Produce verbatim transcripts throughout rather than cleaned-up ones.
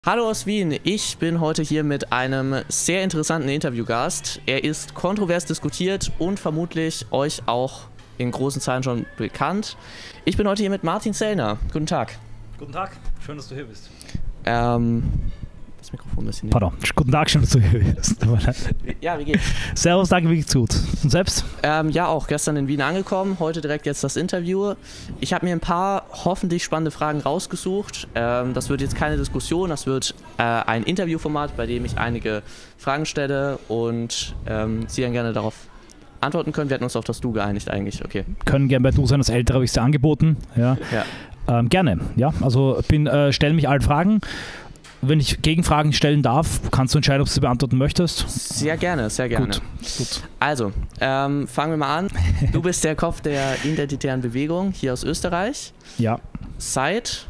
Hallo aus Wien, ich bin heute hier mit einem sehr interessanten Interviewgast. Er ist kontrovers diskutiert und vermutlich euch auch in großen Zahlen schon bekannt. Ich bin heute hier mit Martin Sellner. Guten Tag. Guten Tag, schön, dass du hier bist. Ähm, das Mikrofon ein bisschen... Pardon, guten Tag, schön, dass du hier bist. Ja, wie geht's? Servus, danke, wie geht's gut. Und selbst? Ähm, ja, auch gestern in Wien angekommen, heute direkt jetzt das Interview. Ich habe mir ein paar hoffentlich spannende Fragen rausgesucht. Ähm, das wird jetzt keine Diskussion, das wird äh, ein Interviewformat, bei dem ich einige Fragen stelle und ähm, Sie dann gerne darauf antworten können. Wir hatten uns auf das Du geeinigt eigentlich, okay. Können gerne bei Du sein, das Ältere habe ich dir angeboten. Ja. Ja. Ähm, gerne, ja. Also bin, äh, stell mich allen Fragen. Wenn ich Gegenfragen stellen darf, kannst du entscheiden, ob du sie beantworten möchtest? Sehr gerne, sehr gerne. Gut, gut. Also, ähm, fangen wir mal an. Du bist der Kopf der Identitären Bewegung hier aus Österreich. Ja. Seit?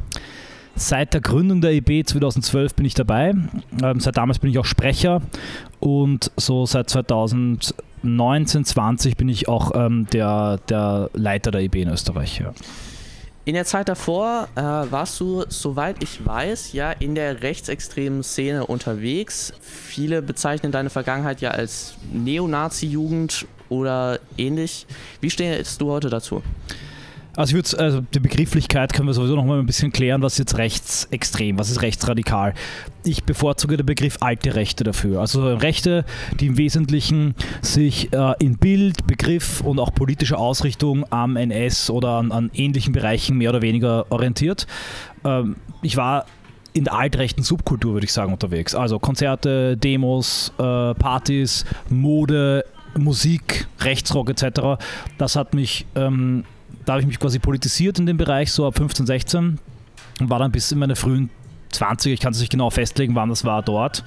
Seit der Gründung der I B zweitausendzwölf bin ich dabei. Ähm, seit damals bin ich auch Sprecher und so seit zweitausendneunzehn, zwanzig bin ich auch ähm, der, der Leiter der I B in Österreich. Ja. In der Zeit davor äh, warst du, soweit ich weiß, ja in der rechtsextremen Szene unterwegs. Viele bezeichnen deine Vergangenheit ja als Neonazi-Jugend oder ähnlich. Wie stehst du heute dazu? Also, ich würde, also die Begrifflichkeit können wir sowieso noch mal ein bisschen klären, was ist jetzt rechtsextrem, was ist rechtsradikal. Ich bevorzuge den Begriff alte Rechte dafür. Also Rechte, die im Wesentlichen sich äh, in Bild, Begriff und auch politischer Ausrichtung am N S oder an, an ähnlichen Bereichen mehr oder weniger orientiert. Ähm, ich war in der altrechten Subkultur, würde ich sagen, unterwegs. Also Konzerte, Demos, äh, Partys, Mode, Musik, Rechtsrock et cetera. Das hat mich... Ähm, Da habe ich mich quasi politisiert in dem Bereich, so ab fünfzehn, sechzehn und war dann bis in meine frühen zwanziger, ich kann es nicht genau festlegen, wann das war, dort.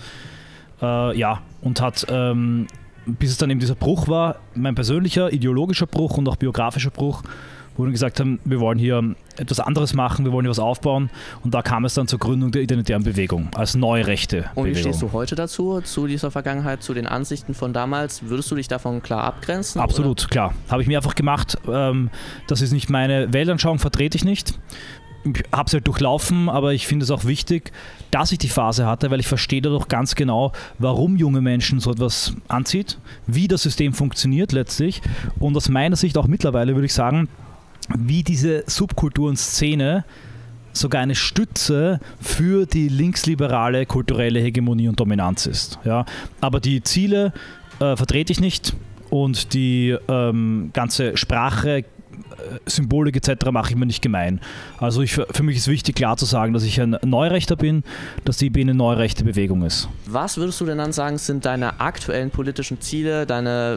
Äh, ja, und hat, ähm, bis es dann eben dieser Bruch war, mein persönlicher, ideologischer Bruch und auch biografischer Bruch, wo wir gesagt haben, wir wollen hier etwas anderes machen, wir wollen hier was aufbauen und da kam es dann zur Gründung der Identitären Bewegung als neurechte Bewegung. Und wie stehst du heute dazu, zu dieser Vergangenheit, zu den Ansichten von damals? Würdest du dich davon klar abgrenzen? Absolut, oder? Klar. Habe ich mir einfach gemacht. Ähm, das ist nicht meine Weltanschauung, vertrete ich nicht. Ich habe es halt durchlaufen, aber ich finde es auch wichtig, dass ich die Phase hatte, weil ich verstehe dadurch ganz genau, warum junge Menschen so etwas anzieht, wie das System funktioniert letztlich und aus meiner Sicht auch mittlerweile, würde ich sagen, wie diese Subkultur und Szene sogar eine Stütze für die linksliberale kulturelle Hegemonie und Dominanz ist. Ja? Aber die Ziele äh, vertrete ich nicht und die ähm, ganze Sprache, äh, Symbolik et cetera mache ich mir nicht gemein. Also ich, für mich ist wichtig klar zu sagen, dass ich ein Neurechter bin, dass die I B eine neurechte Bewegung ist. Was würdest du denn dann sagen, sind deine aktuellen politischen Ziele, deine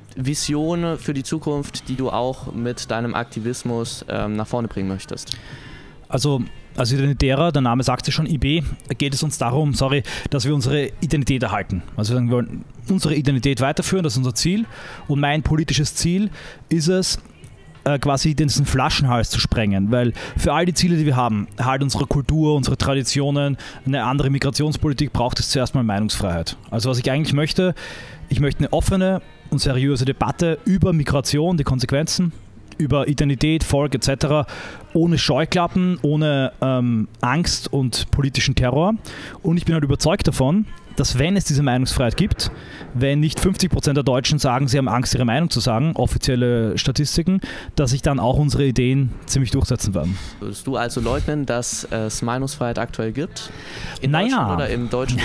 Vision für die Zukunft, die du auch mit deinem Aktivismus ähm, nach vorne bringen möchtest? Also als Identitärer, der Name sagt es schon, I B, geht es uns darum, sorry, dass wir unsere Identität erhalten. Also wir wollen unsere Identität weiterführen, das ist unser Ziel. Und mein politisches Ziel ist es, äh, quasi diesen Flaschenhals zu sprengen, weil für all die Ziele, die wir haben, halt unsere Kultur, unsere Traditionen, eine andere Migrationspolitik, braucht es zuerst mal Meinungsfreiheit. Also was ich eigentlich möchte, ich möchte eine offene und seriöse Debatte über Migration, die Konsequenzen, über Identität, Volk et cetera, ohne Scheuklappen, ohne ähm, Angst und politischen Terror. Und ich bin halt überzeugt davon, dass wenn es diese Meinungsfreiheit gibt, wenn nicht fünfzig Prozent der Deutschen sagen, sie haben Angst, ihre Meinung zu sagen, offizielle Statistiken, dass sich dann auch unsere Ideen ziemlich durchsetzen werden. Würdest du also leugnen, dass es Meinungsfreiheit aktuell gibt? In naja. Deutschland oder im deutschen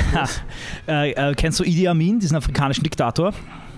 äh, äh, Kennst du Idi Amin, diesen afrikanischen Diktator?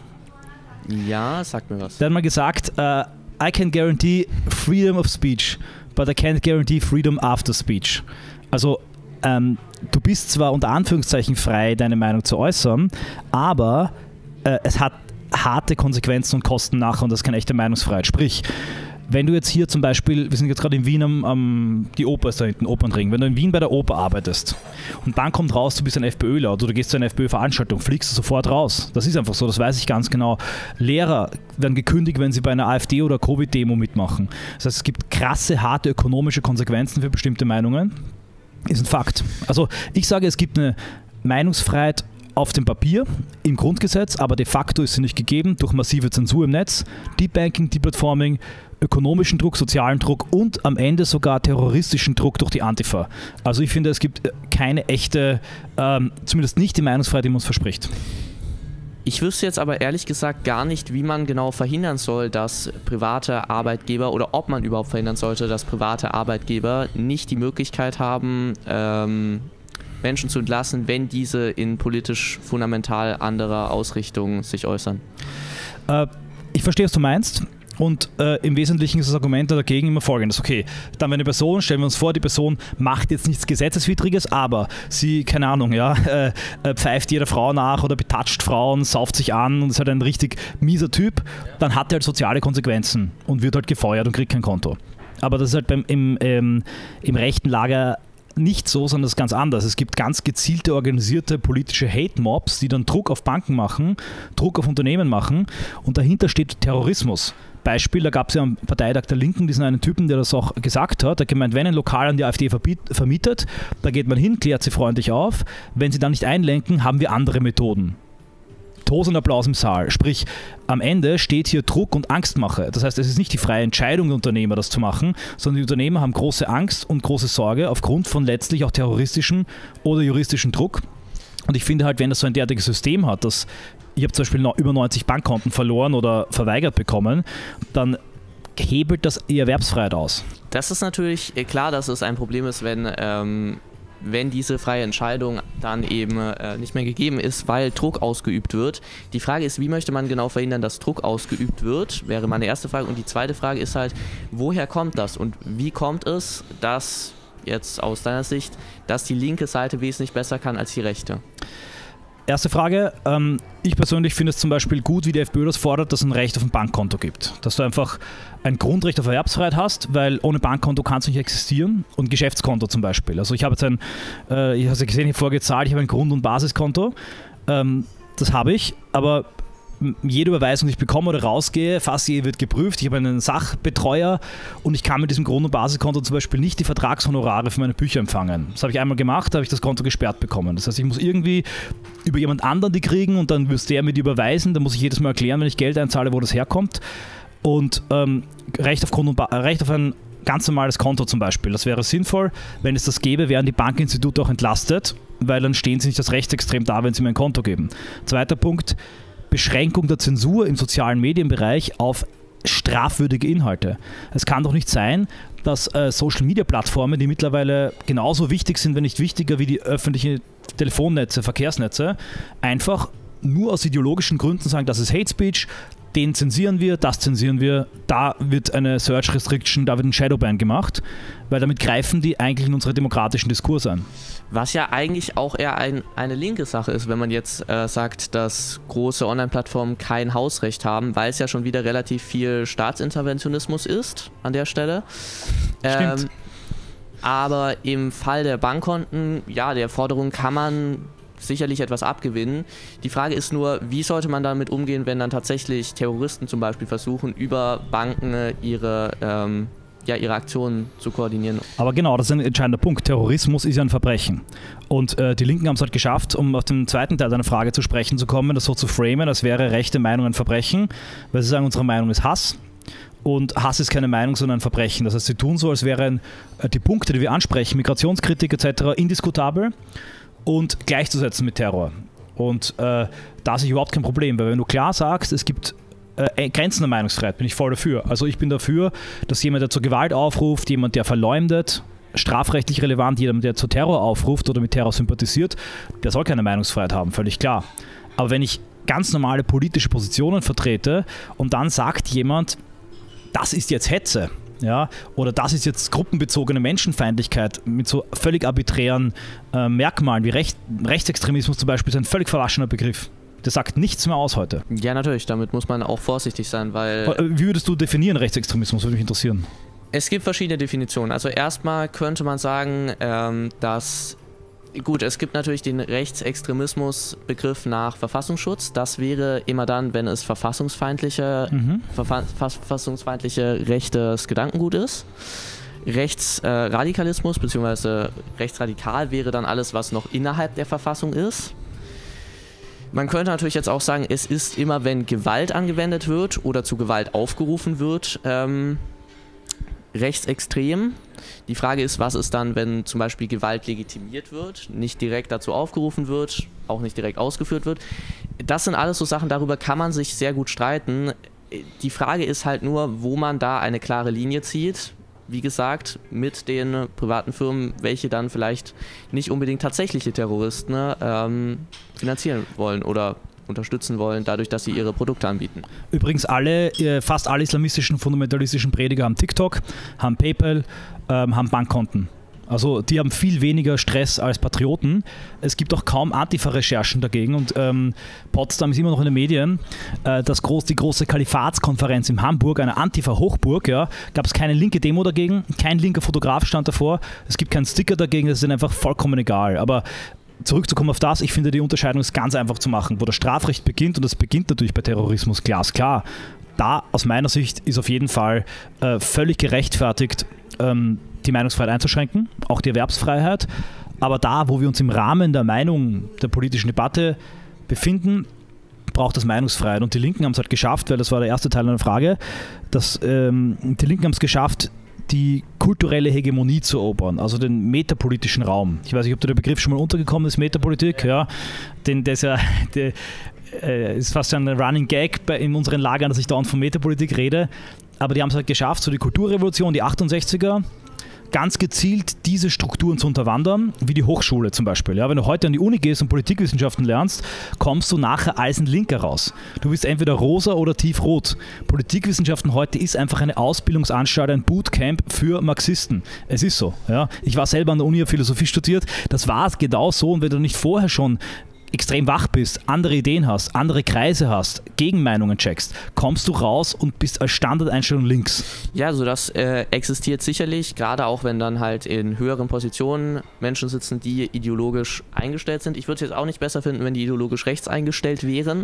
Ja, sag mir was. Der hat mal gesagt, uh, I can guarantee freedom of speech, but I can't guarantee freedom after speech. Also ähm, du bist zwar unter Anführungszeichen frei, deine Meinung zu äußern, aber äh, es hat harte Konsequenzen und Kosten nachher und das ist keine echte Meinungsfreiheit. Sprich, wenn du jetzt hier zum Beispiel, wir sind jetzt gerade in Wien, am, am, die Oper ist da hinten, Opernring, wenn du in Wien bei der Oper arbeitest und dann kommt raus, du bist ein FPÖler oder du gehst zu einer FPÖ-Veranstaltung, fliegst du sofort raus. Das ist einfach so, das weiß ich ganz genau. Lehrer werden gekündigt, wenn sie bei einer AfD- oder Covid-Demo mitmachen. Das heißt, es gibt krasse, harte ökonomische Konsequenzen für bestimmte Meinungen. Ist ein Fakt. Also ich sage, es gibt eine Meinungsfreiheit auf dem Papier, im Grundgesetz, aber de facto ist sie nicht gegeben durch massive Zensur im Netz, Deep Banking, Deplatforming, ökonomischen Druck, sozialen Druck und am Ende sogar terroristischen Druck durch die Antifa. Also ich finde, es gibt keine echte, ähm, zumindest nicht die Meinungsfreiheit, die man uns verspricht. Ich wüsste jetzt aber ehrlich gesagt gar nicht, wie man genau verhindern soll, dass private Arbeitgeber oder ob man überhaupt verhindern sollte, dass private Arbeitgeber nicht die Möglichkeit haben, ähm, Menschen zu entlassen, wenn diese in politisch fundamental anderer Ausrichtung sich äußern. Äh, ich verstehe, was du meinst. Und äh, im Wesentlichen ist das Argument dagegen immer folgendes. Okay, dann wenn eine Person, stellen wir uns vor, die Person macht jetzt nichts Gesetzeswidriges, aber sie, keine Ahnung, ja, äh, äh, pfeift jeder Frau nach oder betatscht Frauen, sauft sich an und ist halt ein richtig mieser Typ, dann hat er halt soziale Konsequenzen und wird halt gefeuert und kriegt kein Konto. Aber das ist halt beim, im, ähm, im rechten Lager nicht so, sondern das ist ganz anders. Es gibt ganz gezielte, organisierte politische Hate-Mobs, die dann Druck auf Banken machen, Druck auf Unternehmen machen und dahinter steht Terrorismus. Beispiel, da gab es ja am Parteitag der Linken diesen einen Typen, der das auch gesagt hat, der gemeint, wenn ein Lokal an die AfD vermietet, da geht man hin, klärt sie freundlich auf, wenn sie dann nicht einlenken, haben wir andere Methoden. Tosender Applaus im Saal. Sprich, am Ende steht hier Druck und Angstmache. Das heißt, es ist nicht die freie Entscheidung der Unternehmer, das zu machen, sondern die Unternehmer haben große Angst und große Sorge aufgrund von letztlich auch terroristischem oder juristischen Druck. Und ich finde halt, wenn das so ein derartiges System hat, dass ich habe zum Beispiel noch über neunzig Bankkonten verloren oder verweigert bekommen, dann hebelt das die Erwerbsfreiheit aus. Das ist natürlich klar, dass es ein Problem ist, wenn, ähm, wenn diese freie Entscheidung dann eben äh, nicht mehr gegeben ist, weil Druck ausgeübt wird. Die Frage ist, wie möchte man genau verhindern, dass Druck ausgeübt wird, wäre meine erste Frage. Und die zweite Frage ist halt, woher kommt das und wie kommt es, dass jetzt aus deiner Sicht, dass die linke Seite wesentlich besser kann als die rechte? Erste Frage, ähm, ich persönlich finde es zum Beispiel gut, wie die FPÖ das fordert, dass es ein Recht auf ein Bankkonto gibt. Dass du einfach ein Grundrecht auf Erwerbsfreiheit hast, weil ohne Bankkonto kannst du nicht existieren und Geschäftskonto zum Beispiel. Also ich habe jetzt ein, äh, ich habe es gesehen, ich habe vorgezahlt, ich habe ein Grund- und Basiskonto, ähm, das habe ich, aber jede Überweisung, die ich bekomme oder rausgehe, fast jede wird geprüft. Ich habe einen Sachbetreuer und ich kann mit diesem Grund- und Basiskonto zum Beispiel nicht die Vertragshonorare für meine Bücher empfangen. Das habe ich einmal gemacht, da habe ich das Konto gesperrt bekommen. Das heißt, ich muss irgendwie über jemand anderen die kriegen und dann müsste der mir die überweisen. Da muss ich jedes Mal erklären, wenn ich Geld einzahle, wo das herkommt. Und ähm, Recht auf Grund- und ba- Recht auf ein ganz normales Konto zum Beispiel. Das wäre sinnvoll. Wenn es das gäbe, wären die Bankinstitute auch entlastet, weil dann stehen sie nicht als rechtsextrem da, wenn sie mir ein Konto geben. Zweiter Punkt, Beschränkung der Zensur im sozialen Medienbereich auf strafwürdige Inhalte. Es kann doch nicht sein, dass äh, Social-Media-Plattformen, die mittlerweile genauso wichtig sind, wenn nicht wichtiger wie die öffentlichen Telefonnetze, Verkehrsnetze, einfach nur aus ideologischen Gründen sagen, das ist Hate Speech, den zensieren wir, das zensieren wir, da wird eine Search Restriction, da wird ein Shadowban gemacht, weil damit greifen die eigentlich in unsere demokratischen Diskurs ein. Was ja eigentlich auch eher ein, eine linke Sache ist, wenn man jetzt äh, sagt, dass große Online-Plattformen kein Hausrecht haben, weil es ja schon wieder relativ viel Staatsinterventionismus ist an der Stelle. Stimmt. Ähm, aber im Fall der Bankkonten, ja, der Forderung kann man sicherlich etwas abgewinnen. Die Frage ist nur, wie sollte man damit umgehen, wenn dann tatsächlich Terroristen zum Beispiel versuchen, über Banken ihre, ähm, ja, ihre Aktionen zu koordinieren. Aber genau, das ist ein entscheidender Punkt. Terrorismus ist ja ein Verbrechen. Und äh, die Linken haben es halt geschafft, um auf den zweiten Teil deiner Frage zu sprechen zu kommen, das so zu framen, als wäre rechte Meinung ein Verbrechen, weil sie sagen, unsere Meinung ist Hass. Und Hass ist keine Meinung, sondern ein Verbrechen. Das heißt, sie tun so, als wären äh, die Punkte, die wir ansprechen, Migrationskritik et cetera, indiskutabel und gleichzusetzen mit Terror. Und äh, da sehe ich überhaupt kein Problem, weil wenn du klar sagst, es gibt äh, Grenzen der Meinungsfreiheit, bin ich voll dafür. Also ich bin dafür, dass jemand, der zur Gewalt aufruft, jemand, der verleumdet, strafrechtlich relevant, jemand, der zu Terror aufruft oder mit Terror sympathisiert, der soll keine Meinungsfreiheit haben, völlig klar. Aber wenn ich ganz normale politische Positionen vertrete und dann sagt jemand, das ist jetzt Hetze, ja, oder das ist jetzt gruppenbezogene Menschenfeindlichkeit mit so völlig arbiträren äh, Merkmalen wie Recht, Rechtsextremismus zum Beispiel, ist ein völlig verwaschener Begriff. Das sagt nichts mehr aus heute. Ja, natürlich, damit muss man auch vorsichtig sein, weil... Wie würdest du definieren Rechtsextremismus, würde mich interessieren. Es gibt verschiedene Definitionen. Also erstmal könnte man sagen, ähm, dass... Gut, es gibt natürlich den Rechtsextremismus-Begriff nach Verfassungsschutz. Das wäre immer dann, wenn es verfassungsfeindliche, mhm. verfa verfassungsfeindliche rechtes Gedankengut ist. Rechtsradikalismus äh, bzw. rechtsradikal wäre dann alles, was noch innerhalb der Verfassung ist. Man könnte natürlich jetzt auch sagen, es ist immer, wenn Gewalt angewendet wird oder zu Gewalt aufgerufen wird, ähm, rechtsextrem. Die Frage ist, was ist dann, wenn zum Beispiel Gewalt legitimiert wird, nicht direkt dazu aufgerufen wird, auch nicht direkt ausgeführt wird. Das sind alles so Sachen, darüber kann man sich sehr gut streiten. Die Frage ist halt nur, wo man da eine klare Linie zieht. Wie gesagt, mit den privaten Firmen, welche dann vielleicht nicht unbedingt tatsächliche Terroristen ähm, finanzieren wollen oder unterstützen wollen, dadurch, dass sie ihre Produkte anbieten. Übrigens alle, fast alle islamistischen, fundamentalistischen Prediger haben TikTok, haben PayPal, ähm, haben Bankkonten. Also die haben viel weniger Stress als Patrioten. Es gibt auch kaum Antifa-Recherchen dagegen und ähm, Potsdam ist immer noch in den Medien. Äh, das groß, die große Kalifatskonferenz in Hamburg, eine Antifa-Hochburg, ja, gab es keine linke Demo dagegen, kein linker Fotograf stand davor, es gibt keinen Sticker dagegen, das ist ihnen einfach vollkommen egal. Aber zurückzukommen auf das, ich finde, die Unterscheidung ist ganz einfach zu machen, wo das Strafrecht beginnt, und das beginnt natürlich bei Terrorismus, glasklar. Da aus meiner Sicht ist auf jeden Fall äh, völlig gerechtfertigt, ähm, die Meinungsfreiheit einzuschränken, auch die Erwerbsfreiheit. Aber da, wo wir uns im Rahmen der Meinung, der politischen Debatte befinden, braucht es Meinungsfreiheit. Und die Linken haben es halt geschafft, weil das war der erste Teil einer Frage, dass ähm, die Linken haben es geschafft, die kulturelle Hegemonie zu erobern, also den metapolitischen Raum. Ich weiß nicht, ob der Begriff schon mal untergekommen ist, Metapolitik, ja. Den, der ist ja, der, äh, ist fast ein Running Gag bei, in unseren Lagern, dass ich dauernd von Metapolitik rede. Aber die haben es halt geschafft, so die Kulturrevolution, die achtundsechziger, ganz gezielt diese Strukturen zu unterwandern, wie die Hochschule zum Beispiel. Ja, wenn du heute an die Uni gehst und Politikwissenschaften lernst, kommst du nachher als ein Linker raus. Du bist entweder rosa oder tiefrot. Politikwissenschaften heute ist einfach eine Ausbildungsanstalt, ein Bootcamp für Marxisten. Es ist so. Ja. Ich war selber an der Uni, habe Philosophie studiert. Das war genau so. Und wenn du nicht vorher schon extrem wach bist, andere Ideen hast, andere Kreise hast, Gegenmeinungen checkst, kommst du raus und bist als Standardeinstellung links. Ja, also das äh, existiert sicherlich, gerade auch wenn dann halt in höheren Positionen Menschen sitzen, die ideologisch eingestellt sind. Ich würde es jetzt auch nicht besser finden, wenn die ideologisch rechts eingestellt wären.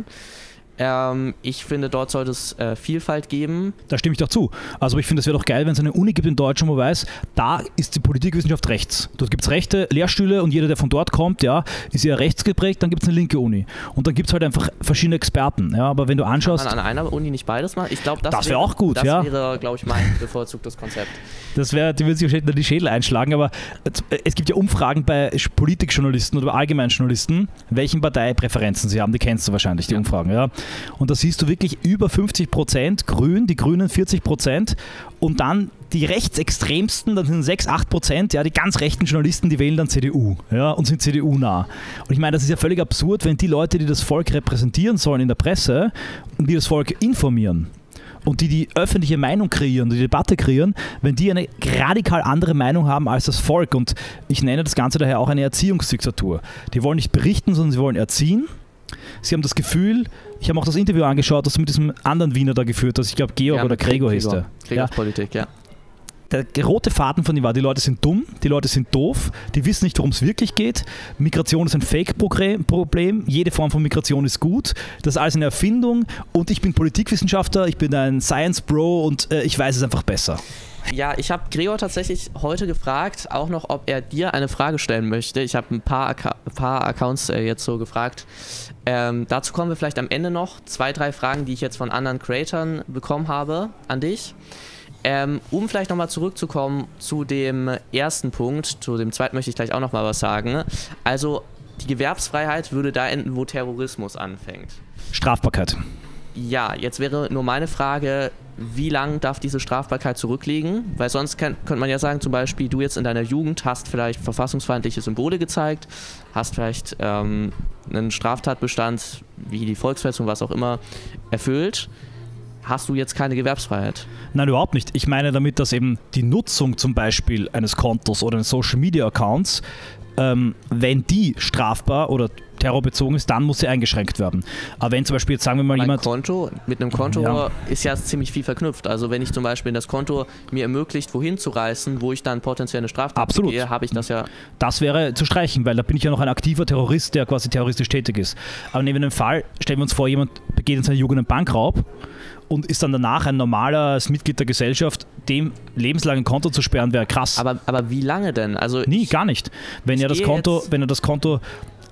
Ähm, ich finde, dort sollte es äh, Vielfalt geben. Da stimme ich doch zu. Also ich finde, es wäre doch geil, wenn es eine Uni gibt in Deutschland, wo man weiß, da ist die Politikwissenschaft rechts. Dort gibt es rechte Lehrstühle und jeder, der von dort kommt, ja, ist ja rechts geprägt, dann gibt es eine linke Uni. Und dann gibt es halt einfach verschiedene Experten. Ja, aber wenn du anschaust... Kann man an einer Uni nicht beides machen? Ich glaube, das, das wäre wär auch gut. Das ja. wäre, glaube ich, mein bevorzugtes Konzept. Das wäre, die würden sich wahrscheinlich die Schädel einschlagen, aber es gibt ja Umfragen bei Politikjournalisten oder bei Allgemeinjournalisten, welchen Parteipräferenzen sie haben. Die kennst du wahrscheinlich, die ja. Umfragen. Ja. Und da siehst du wirklich über fünfzig Prozent Grün, die Grünen vierzig Prozent und dann die rechtsextremsten, dann sind sechs, acht Prozent, ja, die ganz rechten Journalisten, die wählen dann C D U, ja, und sind C D U-nah. Und ich meine, das ist ja völlig absurd, wenn die Leute, die das Volk repräsentieren sollen in der Presse und die das Volk informieren und die die öffentliche Meinung kreieren, die Debatte kreieren, wenn die eine radikal andere Meinung haben als das Volk. Und ich nenne das Ganze daher auch eine Erziehungsdiktatur. Die wollen nicht berichten, sondern sie wollen erziehen. Sie haben das Gefühl, ich habe auch das Interview angeschaut, das mit diesem anderen Wiener da geführt hat, ich glaube Georg ja, oder Gregor hieß der. Gregor-Politik, ja. Der rote Faden von ihm war, die Leute sind dumm, die Leute sind doof, die wissen nicht, worum es wirklich geht. Migration ist ein Fake-Problem, jede Form von Migration ist gut, das ist alles eine Erfindung und ich bin Politikwissenschaftler, ich bin ein Science-Bro und äh, ich weiß es einfach besser. Ja, ich habe Gregor tatsächlich heute gefragt, auch noch, ob er dir eine Frage stellen möchte. Ich habe ein paar, Acca- paar Accounts äh, jetzt so gefragt. Ähm, dazu kommen wir vielleicht am Ende noch. Zwei, drei Fragen, die ich jetzt von anderen Creatoren bekommen habe, an dich. Ähm, um vielleicht nochmal zurückzukommen zu dem ersten Punkt, zu dem zweiten möchte ich gleich auch nochmal was sagen. Also die Gewerbsfreiheit würde da enden, wo Terrorismus anfängt. Strafbarkeit. Ja, jetzt wäre nur meine Frage, wie lang darf diese Strafbarkeit zurückliegen? Weil sonst kann, könnte man ja sagen, zum Beispiel, du jetzt in deiner Jugend hast vielleicht verfassungsfeindliche Symbole gezeigt, hast vielleicht ähm, einen Straftatbestand wie die Volksverhetzung, was auch immer, erfüllt. Hast du jetzt keine Gewerbsfreiheit? Nein, überhaupt nicht. Ich meine damit, dass eben die Nutzung zum Beispiel eines Kontos oder eines Social-Media-Accounts, ähm, wenn die strafbar oder terrorbezogen ist, dann muss sie eingeschränkt werden. Aber wenn zum Beispiel, jetzt sagen wir mal mein jemand... Konto, mit einem Konto ja. ist ja ziemlich viel verknüpft. Also wenn ich zum Beispiel das Konto mir ermöglicht, wohin zu reisen, wo ich dann potenziell eine Straftat begehe, habe ich das ja... Das wäre zu streichen, weil da bin ich ja noch ein aktiver Terrorist, der quasi terroristisch tätig ist. Aber neben dem Fall, stellen wir uns vor, jemand begeht in seiner Jugend einen Bankraub und ist dann danach ein normales Mitglied der Gesellschaft, dem lebenslang ein Konto zu sperren, wäre krass. Aber, aber wie lange denn? Also Nie, gar nicht. Wenn er das Konto, wenn er das Konto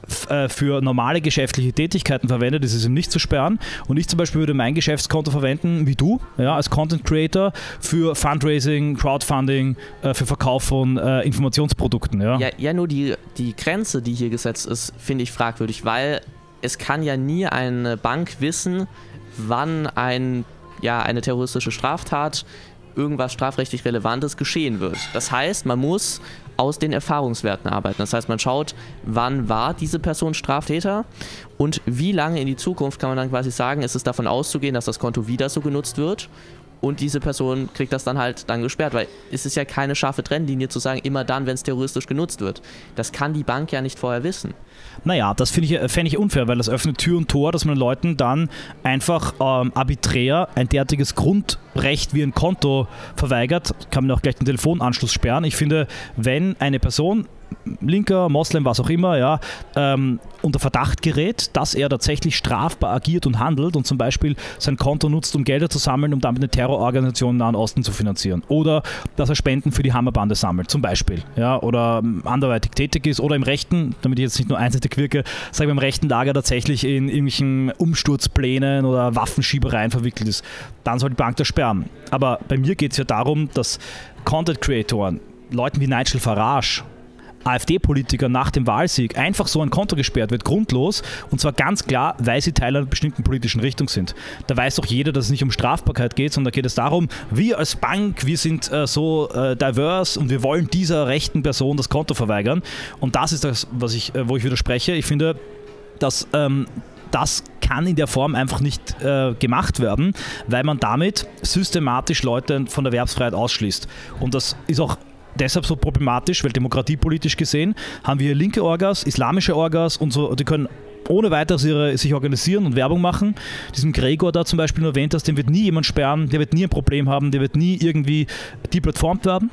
äh, für normale geschäftliche Tätigkeiten verwendet, ist es ihm nicht zu sperren. Und ich zum Beispiel würde mein Geschäftskonto verwenden, wie du, ja, als Content Creator für Fundraising, Crowdfunding, äh, für Verkauf von äh, Informationsprodukten. Ja, ja, ja nur die, die Grenze, die hier gesetzt ist, finde ich fragwürdig, weil es kann ja nie eine Bank wissen, wann ein, ja, eine terroristische Straftat, irgendwas strafrechtlich Relevantes geschehen wird. Das heißt, man muss aus den Erfahrungswerten arbeiten. Das heißt, man schaut, wann war diese Person Straftäter und wie lange in die Zukunft kann man dann quasi sagen, ist es davon auszugehen, dass das Konto wieder so genutzt wird und diese Person kriegt das dann halt dann gesperrt, weil es ist ja keine scharfe Trennlinie zu sagen, immer dann, wenn es terroristisch genutzt wird. Das kann die Bank ja nicht vorher wissen. Naja, das finde ich, fänd ich unfair, weil das öffnet Tür und Tor, dass man Leuten dann einfach ähm, arbiträr ein derartiges Grundrecht wie ein Konto verweigert, kann man auch gleich den Telefonanschluss sperren. Ich finde, wenn eine Person, Linker, Moslem, was auch immer, ja, ähm, unter Verdacht gerät, dass er tatsächlich strafbar agiert und handelt und zum Beispiel sein Konto nutzt, um Gelder zu sammeln, um damit eine Terrororganisation im Nahen Osten zu finanzieren. Oder dass er Spenden für die Hammerbande sammelt, zum Beispiel. Ja, oder anderweitig tätig ist oder im rechten, damit ich jetzt nicht nur einseitig wirke, sagen wir im rechten Lager tatsächlich in irgendwelchen Umsturzplänen oder Waffenschiebereien verwickelt ist. Dann soll die Bank das sperren. Aber bei mir geht es ja darum, dass Content-Creatoren, Leuten wie Nigel Farage, AfD-Politiker nach dem Wahlsieg einfach so ein Konto gesperrt wird, grundlos, und zwar ganz klar, weil sie Teil einer bestimmten politischen Richtung sind. Da weiß doch jeder, dass es nicht um Strafbarkeit geht, sondern da geht es darum, wir als Bank, wir sind äh, so äh, diverse und wir wollen dieser rechten Person das Konto verweigern. Und das ist das, was ich, äh, wo ich widerspreche. Ich finde, dass ähm, das kann in der Form einfach nicht äh, gemacht werden, weil man damit systematisch Leute von der Erwerbsfreiheit ausschließt. Und das ist auch deshalb so problematisch, weil demokratiepolitisch gesehen haben wir linke Orgas, islamische Orgas und so, die können ohne weiteres ihre, sich organisieren und Werbung machen. Diesen Gregor da zum Beispiel erwähnt hast, den wird nie jemand sperren, der wird nie ein Problem haben, der wird nie irgendwie deplatformt werden.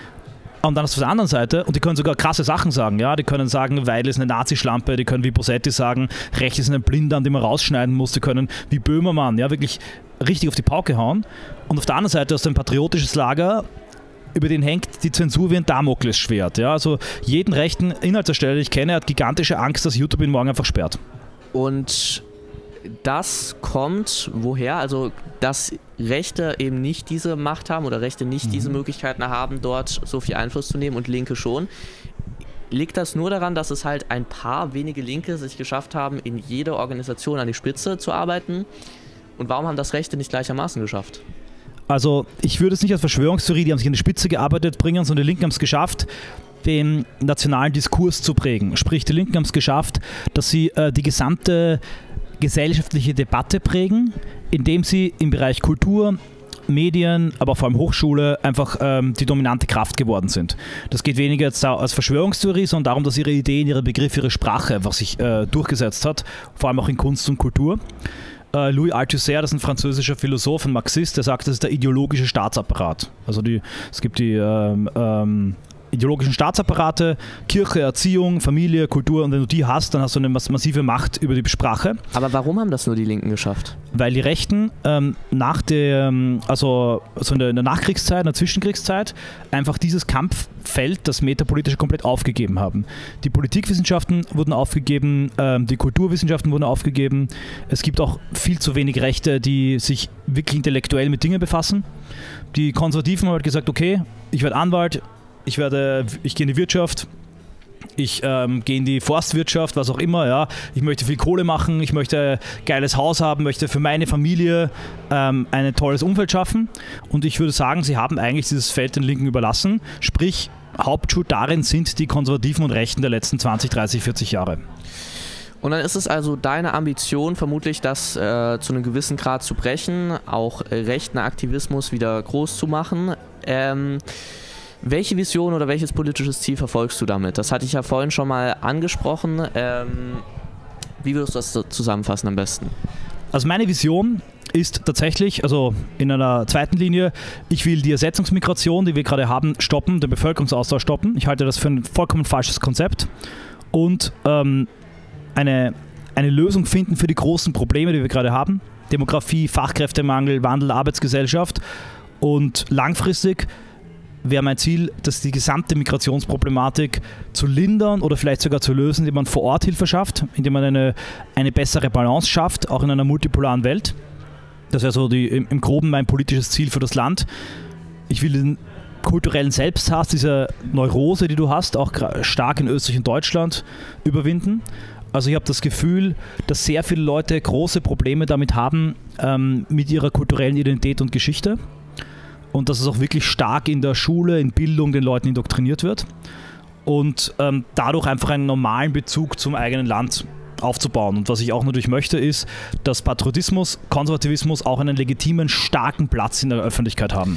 Und dann hast du auf der anderen Seite, und die können sogar krasse Sachen sagen, ja, die können sagen, Weil ist eine Nazi-Schlampe, die können wie Bosetti sagen, Recht ist ein Blinder, an dem man rausschneiden muss, die können wie Böhmermann, ja, wirklich richtig auf die Pauke hauen. Und auf der anderen Seite hast du ein patriotisches Lager, über den hängt die Zensur wie ein Damoklesschwert. Ja? Also jeden rechten Inhaltsersteller, den ich kenne, hat gigantische Angst, dass YouTube ihn morgen einfach sperrt. Und das kommt woher? Also, dass Rechte eben nicht diese Macht haben oder Rechte nicht mhm. diese Möglichkeiten haben, dort so viel Einfluss zu nehmen und Linke schon. Liegt das nur daran, dass es halt ein paar wenige Linke sich geschafft haben, in jeder Organisation an die Spitze zu arbeiten? Und warum haben das Rechte nicht gleichermaßen geschafft? Also ich würde es nicht als Verschwörungstheorie, die haben sich an die Spitze gearbeitet, bringen, sondern die Linken haben es geschafft, den nationalen Diskurs zu prägen. Sprich, die Linken haben es geschafft, dass sie äh, die gesamte gesellschaftliche Debatte prägen, indem sie im Bereich Kultur, Medien, aber vor allem Hochschule einfach ähm, die dominante Kraft geworden sind. Das geht weniger jetzt als Verschwörungstheorie, sondern darum, dass ihre Ideen, ihre Begriffe, ihre Sprache einfach sich äh, durchgesetzt hat, vor allem auch in Kunst und Kultur. Louis Althusser, das ist ein französischer Philosoph und Marxist, der sagt, das ist der ideologische Staatsapparat. Also die, es gibt die ähm, ähm, ideologischen Staatsapparate, Kirche, Erziehung, Familie, Kultur, und wenn du die hast, dann hast du eine massive Macht über die Sprache. Aber warum haben das nur die Linken geschafft? Weil die Rechten ähm, nach der, also, also in, der, in der Nachkriegszeit, in der Zwischenkriegszeit einfach dieses Kampffeld, das metapolitische, komplett aufgegeben haben. Die Politikwissenschaften wurden aufgegeben, ähm, die Kulturwissenschaften wurden aufgegeben. Es gibt auch viel zu wenig Rechte, die sich wirklich intellektuell mit Dingen befassen. Die Konservativen haben halt gesagt, okay, ich werde Anwalt, Ich werde, ich gehe in die Wirtschaft, ich ähm, gehe in die Forstwirtschaft, was auch immer, ja. Ich möchte viel Kohle machen, ich möchte ein geiles Haus haben, möchte für meine Familie ähm, ein tolles Umfeld schaffen. Und ich würde sagen, sie haben eigentlich dieses Feld den Linken überlassen. Sprich, Hauptschuld darin sind die Konservativen und Rechten der letzten zwanzig, dreißig, vierzig Jahre. Und dann ist es also deine Ambition, vermutlich das äh, zu einem gewissen Grad zu brechen, auch äh, rechten Aktivismus wieder groß zu machen. Ähm, Welche Vision oder welches politisches Ziel verfolgst du damit? Das hatte ich ja vorhin schon mal angesprochen. Ähm, wie würdest du das zusammenfassen am besten? Also meine Vision ist tatsächlich, also in einer zweiten Linie, ich will die Ersetzungsmigration, die wir gerade haben, stoppen, den Bevölkerungsaustausch stoppen. Ich halte das für ein vollkommen falsches Konzept. Und ähm, eine, eine Lösung finden für die großen Probleme, die wir gerade haben. Demografie, Fachkräftemangel, Wandel der Arbeitsgesellschaft. Und langfristig wäre mein Ziel, dass die gesamte Migrationsproblematik zu lindern oder vielleicht sogar zu lösen, indem man vor Ort Hilfe schafft, indem man eine, eine bessere Balance schafft, auch in einer multipolaren Welt. Das wäre so die, im, im Groben mein politisches Ziel für das Land. Ich will den kulturellen Selbsthass, diese Neurose, die du hast, auch stark in Österreich und Deutschland überwinden. Also ich habe das Gefühl, dass sehr viele Leute große Probleme damit haben, ähm, mit ihrer kulturellen Identität und Geschichte. Und dass es auch wirklich stark in der Schule, in Bildung den Leuten indoktriniert wird. Und ähm, dadurch einfach einen normalen Bezug zum eigenen Land aufzubauen. Und was ich auch natürlich möchte, ist, dass Patriotismus, Konservativismus auch einen legitimen, starken Platz in der Öffentlichkeit haben.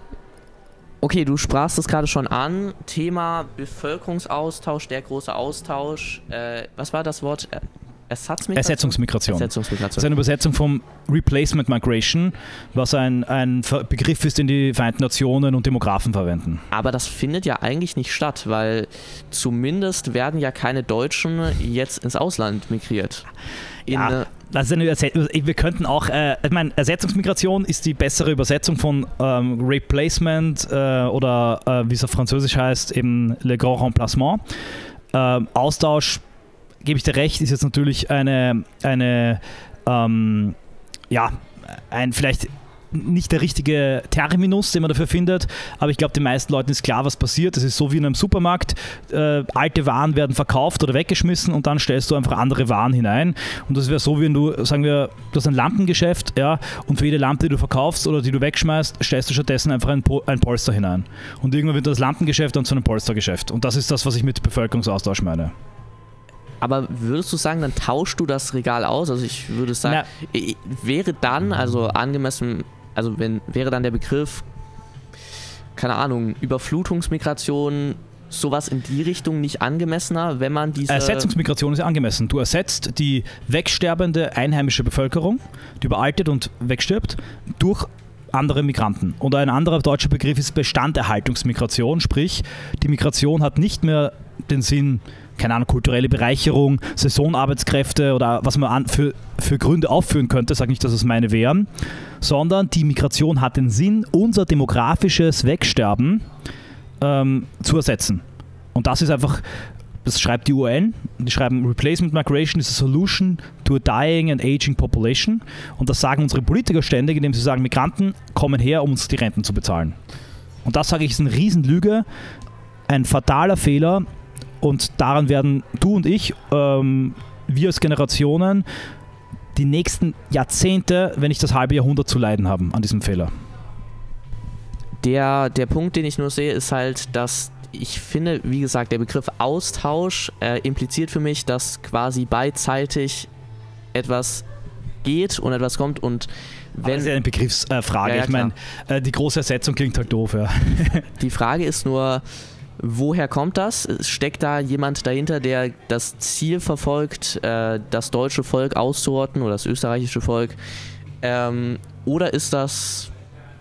Okay, du sprachst es gerade schon an. Thema Bevölkerungsaustausch, der große Austausch. Äh, was war das Wort? Ersatzmigration? Ersetzungsmigration. Ersetzungsmigration. Das ist eine Übersetzung vom Replacement Migration, was ein, ein Begriff ist, den die Vereinten Nationen und Demografen verwenden. Aber das findet ja eigentlich nicht statt, weil zumindest werden ja keine Deutschen jetzt ins Ausland migriert. In ja, das ist eine Übersetzung. Wir könnten auch, äh, ich meine, Ersetzungsmigration ist die bessere Übersetzung von ähm, Replacement äh, oder äh, wie es auf Französisch heißt, eben Le Grand Remplacement. Ähm, Austausch, gebe ich dir recht, ist jetzt natürlich eine, eine ähm, ja, ein vielleicht nicht der richtige Terminus, den man dafür findet, aber ich glaube, den meisten Leuten ist klar, was passiert. Es ist so wie in einem Supermarkt, äh, alte Waren werden verkauft oder weggeschmissen und dann stellst du einfach andere Waren hinein. Und das wäre so, wie wenn du, sagen wir, du hast ein Lampengeschäft, ja, und für jede Lampe, die du verkaufst oder die du wegschmeißt, stellst du stattdessen einfach ein, po ein Polster hinein. Und irgendwann wird das Lampengeschäft dann zu einem Polstergeschäft. Und das ist das, was ich mit Bevölkerungsaustausch meine. Aber würdest du sagen, dann tauschst du das Regal aus? Also ich würde sagen, Na, wäre dann, also angemessen, also wenn wäre dann der Begriff, keine Ahnung, Überflutungsmigration, sowas in die Richtung nicht angemessener, wenn man diese... Ersetzungsmigration ist angemessen. Du ersetzt die wegsterbende einheimische Bevölkerung, die überaltet und wegstirbt, durch andere Migranten. Und ein anderer deutscher Begriff ist Bestanderhaltungsmigration, sprich, die Migration hat nicht mehr den Sinn, keine Ahnung, kulturelle Bereicherung, Saisonarbeitskräfte oder was man an, für, für Gründe aufführen könnte, sage nicht, dass es meine wären, sondern die Migration hat den Sinn, unser demografisches Wegsterben ähm, zu ersetzen. Und das ist einfach, das schreibt die U N, die schreiben, Replacement Migration is a solution to a dying and aging population. Und das sagen unsere Politiker ständig, indem sie sagen, Migranten kommen her, um uns die Renten zu bezahlen. Und das, sage ich, ist eine Riesenlüge, ein fataler Fehler. Und daran werden du und ich, ähm, wir als Generationen, die nächsten Jahrzehnte, wenn nicht das halbe Jahrhundert, zu leiden haben an diesem Fehler. Der, der Punkt, den ich nur sehe, ist halt, dass ich finde, wie gesagt, der Begriff Austausch äh, impliziert für mich, dass quasi beidseitig etwas geht und etwas kommt und wenn... Das ist ja eine Begriffsfrage. Äh, ja, ja, ich meine, äh, die große Ersetzung klingt halt doof. Ja. Die Frage ist nur, woher kommt das? Steckt da jemand dahinter, der das Ziel verfolgt, äh, das deutsche Volk auszurotten oder das österreichische Volk? Ähm, oder ist das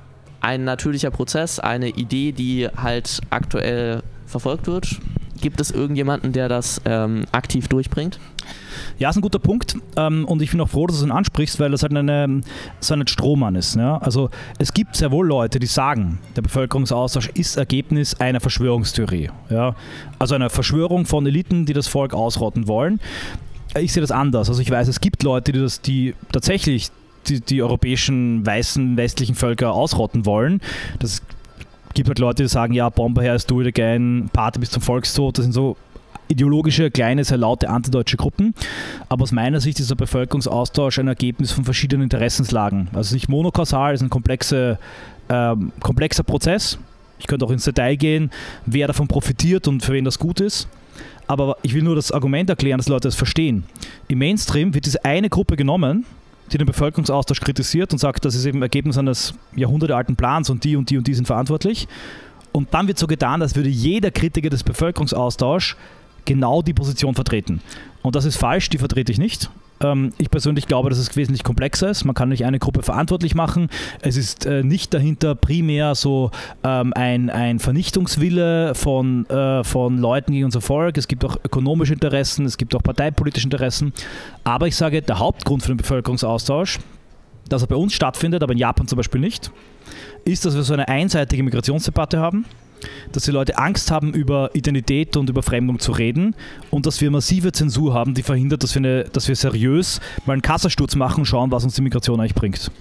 ein natürlicher Prozess, eine Idee, die halt aktuell verfolgt wird? Gibt es irgendjemanden, der das ähm, aktiv durchbringt? Ja, ist ein guter Punkt ähm, und ich bin auch froh, dass du ihn ansprichst, weil das halt eine, so ein Strohmann ist. Ja? Also es gibt sehr wohl Leute, die sagen, der Bevölkerungsaustausch ist Ergebnis einer Verschwörungstheorie. Ja? Also einer Verschwörung von Eliten, die das Volk ausrotten wollen. Ich sehe das anders. Also ich weiß, es gibt Leute, die, das, die tatsächlich die, die europäischen, weißen, westlichen Völker ausrotten wollen. Das gibt halt Leute, die sagen, ja, Bomber her, do it again, Party bis zum Volkstod. Das sind so ideologische, kleine, sehr laute antideutsche Gruppen. Aber aus meiner Sicht ist der Bevölkerungsaustausch ein Ergebnis von verschiedenen Interessenslagen. Also nicht monokausal, es ist ein komplexe, ähm, komplexer Prozess. Ich könnte auch ins Detail gehen, wer davon profitiert und für wen das gut ist. Aber ich will nur das Argument erklären, dass Leute das verstehen. Im Mainstream wird diese eine Gruppe genommen, die den Bevölkerungsaustausch kritisiert und sagt, das ist eben Ergebnis eines jahrhundertealten Plans und die und die und die sind verantwortlich. Und dann wird so getan, als würde jeder Kritiker des Bevölkerungsaustauschs genau die Position vertreten. Und das ist falsch, die vertrete ich nicht. Ähm, ich persönlich glaube, dass es wesentlich komplexer ist. Man kann nicht eine Gruppe verantwortlich machen. Es ist äh, nicht dahinter primär so ähm, ein, ein Vernichtungswille von, äh, von Leuten gegen unser Volk. Es gibt auch ökonomische Interessen, es gibt auch parteipolitische Interessen. Aber ich sage, der Hauptgrund für den Bevölkerungsaustausch, dass er bei uns stattfindet, aber in Japan zum Beispiel nicht, ist, dass wir so eine einseitige Migrationsdebatte haben. dass die Leute Angst haben, über Identität und Überfremdung zu reden und dass wir massive Zensur haben, die verhindert, dass wir, eine, dass wir seriös mal einen Kassasturz machen und schauen, was uns die Migration eigentlich bringt.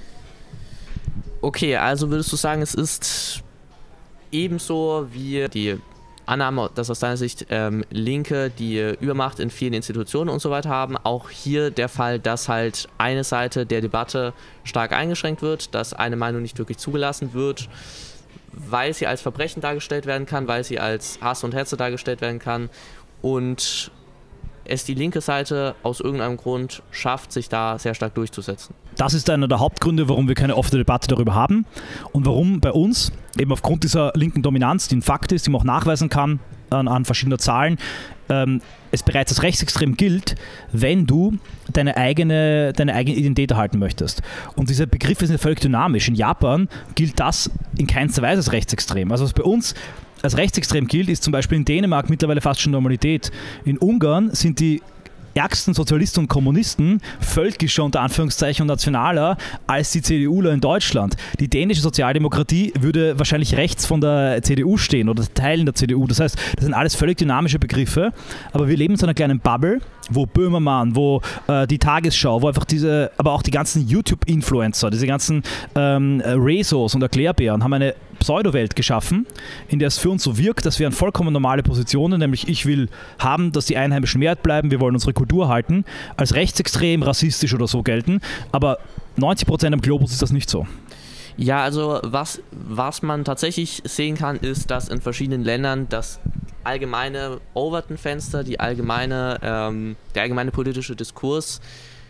Okay, also würdest du sagen, es ist ebenso wie die Annahme, dass aus deiner Sicht ähm, Linke die Übermacht in vielen Institutionen und so weiter haben, auch hier der Fall, dass halt eine Seite der Debatte stark eingeschränkt wird, dass eine Meinung nicht wirklich zugelassen wird, weil sie als Verbrechen dargestellt werden kann, weil sie als Hass und Hetze dargestellt werden kann und es die linke Seite aus irgendeinem Grund schafft, sich da sehr stark durchzusetzen. Das ist einer der Hauptgründe, warum wir keine offene Debatte darüber haben und warum bei uns, eben aufgrund dieser linken Dominanz, die ein Fakt ist, die man auch nachweisen kann an, an verschiedenen Zahlen, ähm, es bereits als rechtsextrem gilt, wenn du deine eigene, deine eigene Identität erhalten möchtest. Und dieser Begriff ist ja völlig dynamisch. In Japan gilt das in keinster Weise als rechtsextrem. Also was bei uns als rechtsextrem gilt, ist zum Beispiel in Dänemark mittlerweile fast schon Normalität. In Ungarn sind die ärgsten Sozialisten und Kommunisten völkischer unter Anführungszeichen und nationaler als die CDUler in Deutschland. Die dänische Sozialdemokratie würde wahrscheinlich rechts von der C D U stehen oder Teilen der C D U. Das heißt, das sind alles völlig dynamische Begriffe, aber wir leben in so einer kleinen Bubble, wo Böhmermann, wo äh, die Tagesschau, wo einfach diese, aber auch die ganzen YouTube-Influencer, diese ganzen ähm, Rezos und Erklärbären haben eine Pseudo-Welt geschaffen, in der es für uns so wirkt, dass wir an vollkommen normale Positionen, nämlich ich will haben, dass die Einheimischen Mehrheit bleiben, wir wollen unsere Kultur halten, als rechtsextrem, rassistisch oder so gelten, aber neunzig Prozent am Globus ist das nicht so. Ja, also was, was man tatsächlich sehen kann, ist, dass in verschiedenen Ländern das allgemeine Overton-Fenster, die allgemeine, ähm, der allgemeine politische Diskurs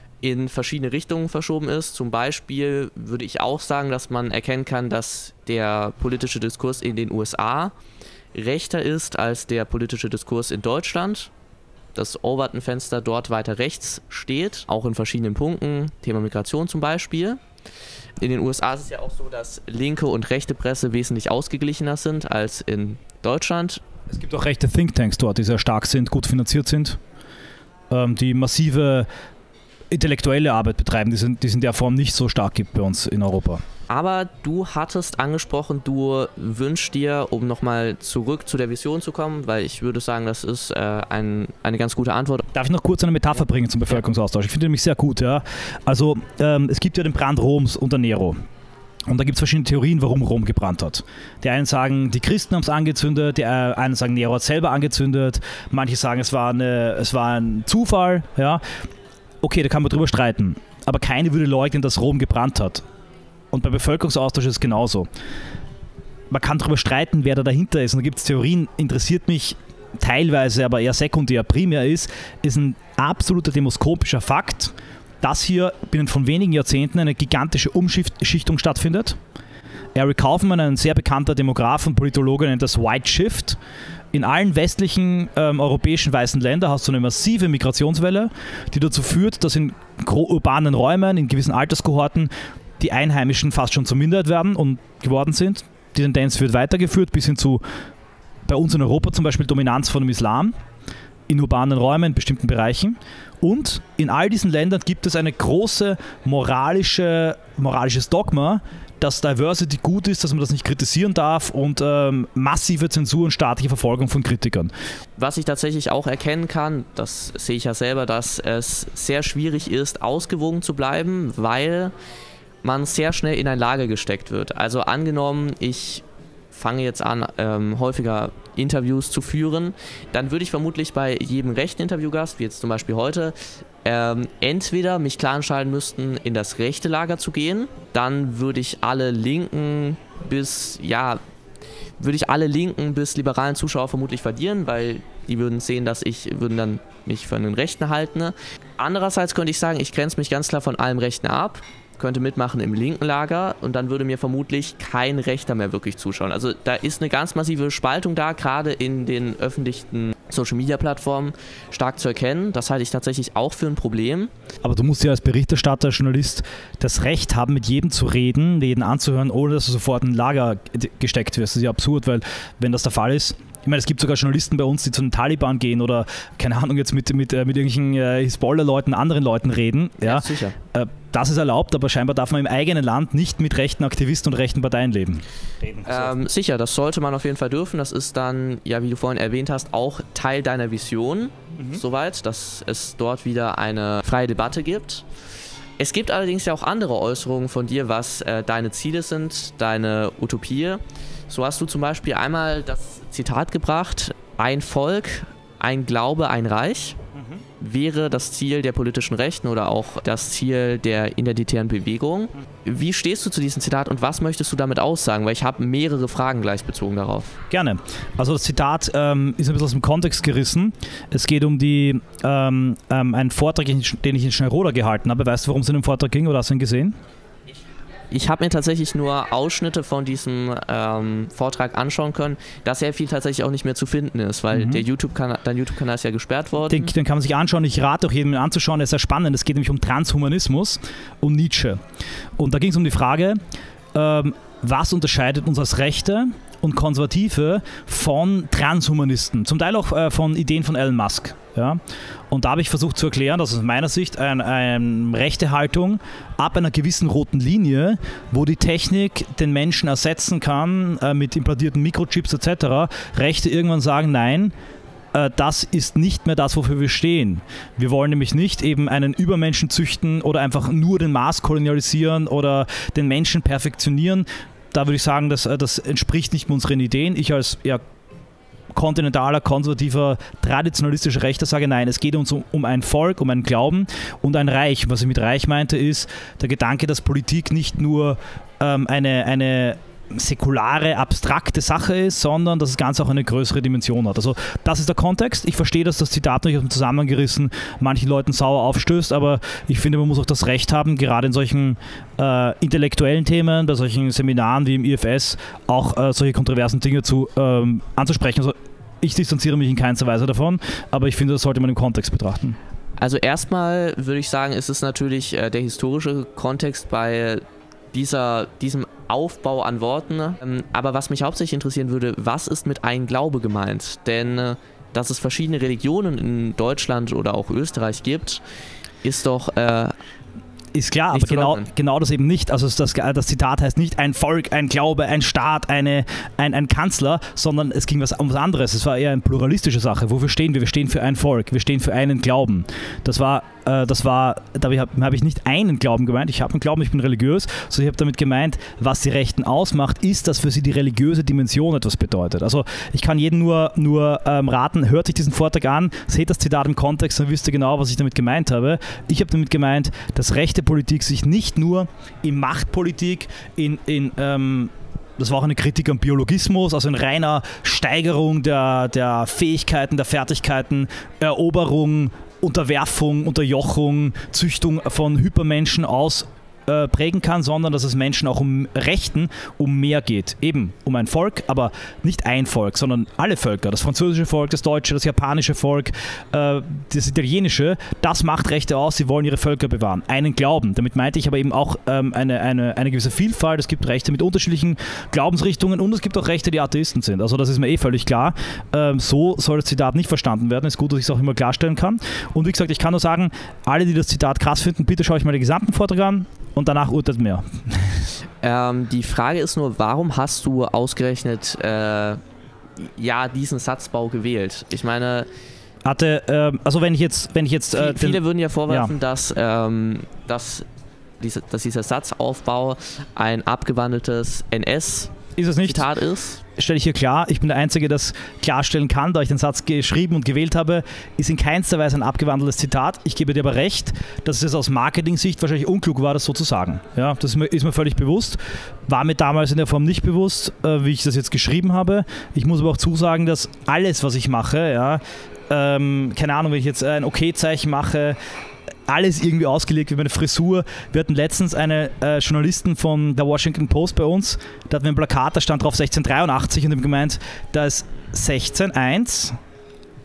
in verschiedene Richtungen verschoben ist. Zum Beispiel würde ich auch sagen, dass man erkennen kann, dass der politische Diskurs in den U S A rechter ist als der politische Diskurs in Deutschland. Das Overton-Fenster dort weiter rechts steht, auch in verschiedenen Punkten, Thema Migration zum Beispiel. In den U S A ist es ja auch so, dass linke und rechte Presse wesentlich ausgeglichener sind als in Deutschland. Es gibt auch rechte Thinktanks dort, die sehr stark sind, gut finanziert sind, ähm, die massive intellektuelle Arbeit betreiben, die sind, die es in der Form nicht so stark gibt bei uns in Europa. Aber du hattest angesprochen, du wünschst dir, um nochmal zurück zu der Vision zu kommen, weil ich würde sagen, das ist äh, ein, eine ganz gute Antwort. Darf ich noch kurz eine Metapher bringen zum Bevölkerungsaustausch? Ich finde nämlich sehr gut. Ja? Also ähm, es gibt ja den Brand Roms unter Nero. Und da gibt es verschiedene Theorien, warum Rom gebrannt hat. Die einen sagen, die Christen haben es angezündet, die einen sagen, Nero hat es selber angezündet, manche sagen, es war, eine, es war ein Zufall. Ja? Okay, da kann man drüber streiten. Aber keine würde leugnen, dass Rom gebrannt hat. Und beim Bevölkerungsaustausch ist es genauso. Man kann darüber streiten, wer da dahinter ist. Und da gibt es Theorien, interessiert mich teilweise, aber eher sekundär. Primär ist, ist ein absoluter demoskopischer Fakt, dass hier binnen von wenigen Jahrzehnten eine gigantische Umschichtung stattfindet. Eric Kaufmann, ein sehr bekannter Demograf und Politologe, nennt das White Shift. In allen westlichen ähm, europäischen weißen Ländern hast du eine massive Migrationswelle, die dazu führt, dass in urbanen Räumen, in gewissen Alterskohorten, die Einheimischen fast schon zur Minderheit werden und geworden sind. Die Tendenz wird weitergeführt bis hin zu, bei uns in Europa zum Beispiel, Dominanz von dem Islam in urbanen Räumen, in bestimmten Bereichen. Und in all diesen Ländern gibt es eine große moralische, moralisches Dogma, dass Diversity gut ist, dass man das nicht kritisieren darf und ähm, massive Zensur und staatliche Verfolgung von Kritikern. Was ich tatsächlich auch erkennen kann, das sehe ich ja selber, dass es sehr schwierig ist, ausgewogen zu bleiben, weil man sehr schnell in ein Lager gesteckt wird. Also angenommen, ich fange jetzt an, ähm, häufiger Interviews zu führen, dann würde ich vermutlich bei jedem rechten Interviewgast, wie jetzt zum Beispiel heute, ähm, entweder mich klar entscheiden müssten, in das rechte Lager zu gehen, dann würde ich alle linken bis, ja, würde ich alle linken bis liberalen Zuschauer vermutlich verlieren, weil die würden sehen, dass ich, würden dann mich für einen Rechten halten. Andererseits könnte ich sagen, ich grenze mich ganz klar von allem Rechten ab, könnte mitmachen im linken Lager und dann würde mir vermutlich kein Rechter mehr wirklich zuschauen. Also da ist eine ganz massive Spaltung da, gerade in den öffentlichen Social-Media-Plattformen stark zu erkennen. Das halte ich tatsächlich auch für ein Problem. Aber du musst ja als Berichterstatter, Journalist das Recht haben, mit jedem zu reden, jeden anzuhören, ohne dass du sofort in ein Lager gesteckt wirst. Das ist ja absurd, weil wenn das der Fall ist, meine, es gibt sogar Journalisten bei uns, die zu den Taliban gehen oder, keine Ahnung, jetzt mit, mit, mit irgendwelchen äh, Hisbollah-Leuten, anderen Leuten reden. Ja, ja sicher. Äh, das ist erlaubt, aber scheinbar darf man im eigenen Land nicht mit rechten Aktivisten und rechten Parteien leben. Reden. Ähm, sicher, das sollte man auf jeden Fall dürfen. Das ist dann, ja, wie du vorhin erwähnt hast, auch Teil deiner Vision, mhm. soweit, dass es dort wieder eine freie Debatte gibt. Es gibt allerdings ja auch andere Äußerungen von dir, was äh, deine Ziele sind, deine Utopie. So hast du zum Beispiel einmal das Zitat gebracht: Ein Volk, ein Glaube, ein Reich mhm. wäre das Ziel der politischen Rechten oder auch das Ziel der identitären Bewegung. Mhm. Wie stehst du zu diesem Zitat und was möchtest du damit aussagen? Weil ich habe mehrere Fragen gleich bezogen darauf. Gerne. Also das Zitat ähm, ist ein bisschen aus dem Kontext gerissen. Es geht um die, ähm, ähm, einen Vortrag, den ich in Schneiroda gehalten habe. Weißt du, worum es in dem Vortrag ging oder hast du ihn gesehen? Ich habe mir tatsächlich nur Ausschnitte von diesem ähm, Vortrag anschauen können, da sehr viel tatsächlich auch nicht mehr zu finden ist, weil mhm. der YouTube-Kanal, dein YouTube-Kanal ist ja gesperrt worden. Den, den kann man sich anschauen. Ich rate auch jedem anzuschauen, der ist sehr spannend. Es geht nämlich um Transhumanismus und Nietzsche. Und da ging es um die Frage, ähm, was unterscheidet uns als Rechte und Konservative von Transhumanisten, zum Teil auch äh, von Ideen von Elon Musk. Ja? Und da habe ich versucht zu erklären, dass aus meiner Sicht eine ein rechte Haltung ab einer gewissen roten Linie, wo die Technik den Menschen ersetzen kann äh, mit implantierten Mikrochips et cetera, Rechte irgendwann sagen, nein, äh, das ist nicht mehr das, wofür wir stehen. Wir wollen nämlich nicht eben einen Übermenschen züchten oder einfach nur den Mars kolonialisieren oder den Menschen perfektionieren. Da würde ich sagen, das, das entspricht nicht mehr unseren Ideen. Ich als ja, kontinentaler, konservativer, traditionalistischer Rechter sage, nein, es geht uns um, um ein Volk, um einen Glauben und ein Reich. Was ich mit Reich meinte, ist der Gedanke, dass Politik nicht nur ähm, eine, eine säkulare, abstrakte Sache ist, sondern dass das Ganze auch eine größere Dimension hat. Also das ist der Kontext. Ich verstehe, dass das Zitat nicht aus dem Zusammenhang gerissen manchen Leuten sauer aufstößt, aber ich finde, man muss auch das Recht haben, gerade in solchen äh, intellektuellen Themen, bei solchen Seminaren wie im I F S, auch äh, solche kontroversen Dinge zu, ähm, anzusprechen. Also ich distanziere mich in keinster Weise davon, aber ich finde, das sollte man im Kontext betrachten. Also erstmal würde ich sagen, ist es natürlich äh, der historische Kontext bei dieser, diesem Aufbau an Worten. Ähm, aber was mich hauptsächlich interessieren würde, was ist mit ein Glaube gemeint? Denn äh, dass es verschiedene Religionen in Deutschland oder auch Österreich gibt, ist doch... Äh, Ist klar, aber genau, genau das eben nicht. Also das, das Zitat heißt nicht ein Volk, ein Glaube, ein Staat, eine, ein, ein Kanzler, sondern es ging was, um was anderes. Es war eher eine pluralistische Sache. Wofür stehen wir? Wir stehen für ein Volk, wir stehen für einen Glauben. Das war, äh, das war da habe hab ich nicht einen Glauben gemeint, ich habe einen Glauben, ich bin religiös, sondern ich habe damit gemeint, was die Rechten ausmacht, ist, dass für sie die religiöse Dimension etwas bedeutet. Also ich kann jedem nur, nur ähm, raten, hört sich diesen Vortrag an, seht das Zitat im Kontext, dann wisst ihr genau, was ich damit gemeint habe. Ich habe damit gemeint, dass rechte Politik sich nicht nur in Machtpolitik, in, in ähm, das war auch eine Kritik am Biologismus, also in reiner Steigerung der, der Fähigkeiten, der Fertigkeiten, Eroberung, Unterwerfung, Unterjochung, Züchtung von Hypermenschen aus äh, prägen kann, sondern dass es Menschen auch um Rechten, um mehr geht. Eben um ein Volk, aber nicht ein Volk, sondern alle Völker. Das französische Volk, das deutsche, das japanische Volk, äh, das italienische, das macht Rechte aus, sie wollen ihre Völker bewahren. Einen Glauben. Damit meinte ich aber eben auch ähm, eine, eine, eine gewisse Vielfalt. Es gibt Rechte mit unterschiedlichen Glaubensrichtungen und es gibt auch Rechte, die Atheisten sind. Also das ist mir eh völlig klar. Ähm, so soll das Zitat nicht verstanden werden. Ist gut, dass ich es auch immer klarstellen kann. Und wie gesagt, ich kann nur sagen, alle, die das Zitat krass finden, bitte schaue ich mal den gesamten Vortrag an und danach urteilt mehr. Ähm, die Frage ist nur, warum hast du ausgerechnet äh, ja, diesen Satzbau gewählt? Ich meine... Hatte, äh, also wenn ich jetzt... Wenn ich jetzt äh, viele den, würden ja vorwerfen, ja. Dass, ähm, dass, diese, dass dieser Satzaufbau ein abgewandeltes N S-Zitat ist. ist. Stelle ich hier klar, ich bin der Einzige, der das klarstellen kann, da ich den Satz geschrieben und gewählt habe, ist in keinster Weise ein abgewandeltes Zitat. Ich gebe dir aber recht, dass es aus Marketing-Sicht wahrscheinlich unklug war, das so zu sagen. Ja, das ist mir, ist mir völlig bewusst. War mir damals in der Form nicht bewusst, äh, wie ich das jetzt geschrieben habe. Ich muss aber auch zusagen, dass alles, was ich mache, ja, ähm, keine Ahnung, wenn ich jetzt ein Okay-Zeichen mache, alles irgendwie ausgelegt wie meine Frisur. Wir hatten letztens eine äh, Journalisten von der Washington Post bei uns, da hatten wir ein Plakat, da stand drauf sechzehnhundertdreiundachtzig und haben gemeint, da ist sechzehn eins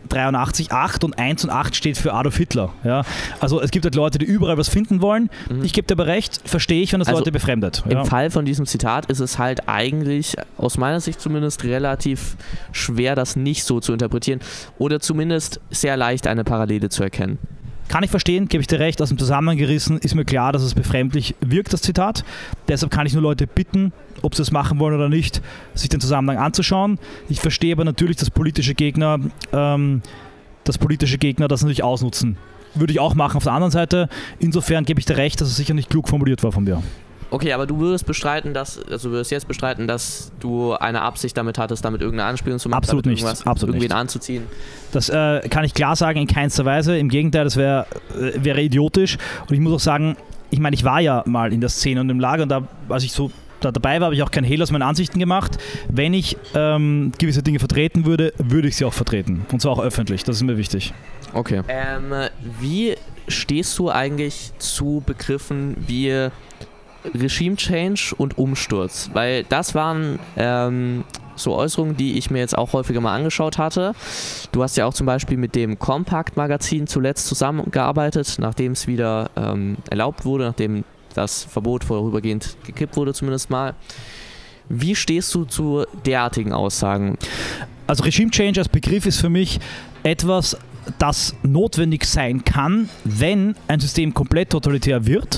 dreiundachtzig acht und eins und acht steht für Adolf Hitler. Ja? Also es gibt halt Leute, die überall was finden wollen. Mhm. Ich gebe dir aber recht, verstehe ich, wenn das also Leute befremdet. Im ja. Fall von diesem Zitat ist es halt eigentlich, aus meiner Sicht zumindest, relativ schwer, das nicht so zu interpretieren oder zumindest sehr leicht eine Parallele zu erkennen. Kann ich verstehen, gebe ich dir recht, aus dem Zusammenhang gerissen ist mir klar, dass es befremdlich wirkt, das Zitat. Deshalb kann ich nur Leute bitten, ob sie es machen wollen oder nicht, sich den Zusammenhang anzuschauen. Ich verstehe aber natürlich, dass politische Gegner, ähm, dass politische Gegner das natürlich ausnutzen. Würde ich auch machen auf der anderen Seite. Insofern gebe ich dir recht, dass es sicher nicht klug formuliert war von mir. Okay, aber du würdest bestreiten, dass, also du würdest jetzt bestreiten, dass du eine Absicht damit hattest, damit irgendeine Anspielung zu machen, absolut damit nicht, absolut irgendwen nicht. anzuziehen? Das äh, kann ich klar sagen, in keinster Weise. Im Gegenteil, das wär, äh, wäre idiotisch. Und ich muss auch sagen, ich meine, ich war ja mal in der Szene und im Lager und da, als ich so da dabei war, habe ich auch kein Hehl aus meinen Ansichten gemacht. Wenn ich ähm, gewisse Dinge vertreten würde, würde ich sie auch vertreten. Und zwar auch öffentlich. Das ist mir wichtig. Okay. Ähm, wie stehst du eigentlich zu Begriffen wie Regime Change und Umsturz? Weil das waren ähm, so Äußerungen, die ich mir jetzt auch häufiger mal angeschaut hatte. Du hast ja auch zum Beispiel mit dem Compact-Magazin zuletzt zusammengearbeitet, nachdem es wieder ähm, erlaubt wurde, nachdem das Verbot vorübergehend gekippt wurde zumindest mal. Wie stehst du zu derartigen Aussagen? Also Regime Change als Begriff ist für mich etwas, das notwendig sein kann, wenn ein System komplett totalitär wird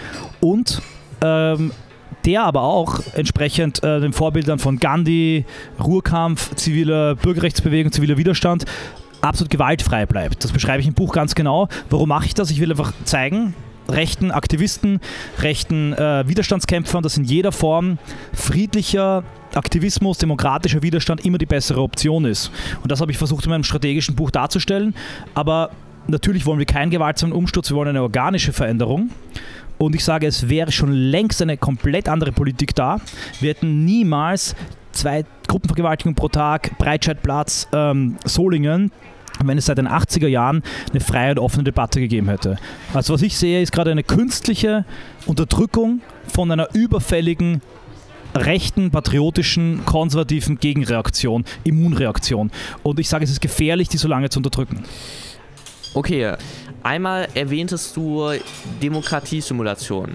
und ähm, der aber auch entsprechend äh, den Vorbildern von Gandhi, Ruhrkampf, ziviler Bürgerrechtsbewegung, ziviler Widerstand absolut gewaltfrei bleibt. Das beschreibe ich im Buch ganz genau. Warum mache ich das? Ich will einfach zeigen, rechten Aktivisten, rechten äh, Widerstandskämpfern, dass in jeder Form friedlicher Aktivismus, demokratischer Widerstand immer die bessere Option ist. Und das habe ich versucht in meinem strategischen Buch darzustellen. Aber natürlich wollen wir keinen gewaltsamen Umsturz, wir wollen eine organische Veränderung. Und ich sage, es wäre schon längst eine komplett andere Politik da. Wir hätten niemals zwei Gruppenvergewaltigungen pro Tag, Breitscheidplatz, ähm, Solingen, wenn es seit den achtziger Jahren eine freie und offene Debatte gegeben hätte. Also was ich sehe, ist gerade eine künstliche Unterdrückung von einer überfälligen, rechten, patriotischen, konservativen Gegenreaktion, Immunreaktion. Und ich sage, es ist gefährlich, die so lange zu unterdrücken. Okay, einmal erwähntest du Demokratiesimulation.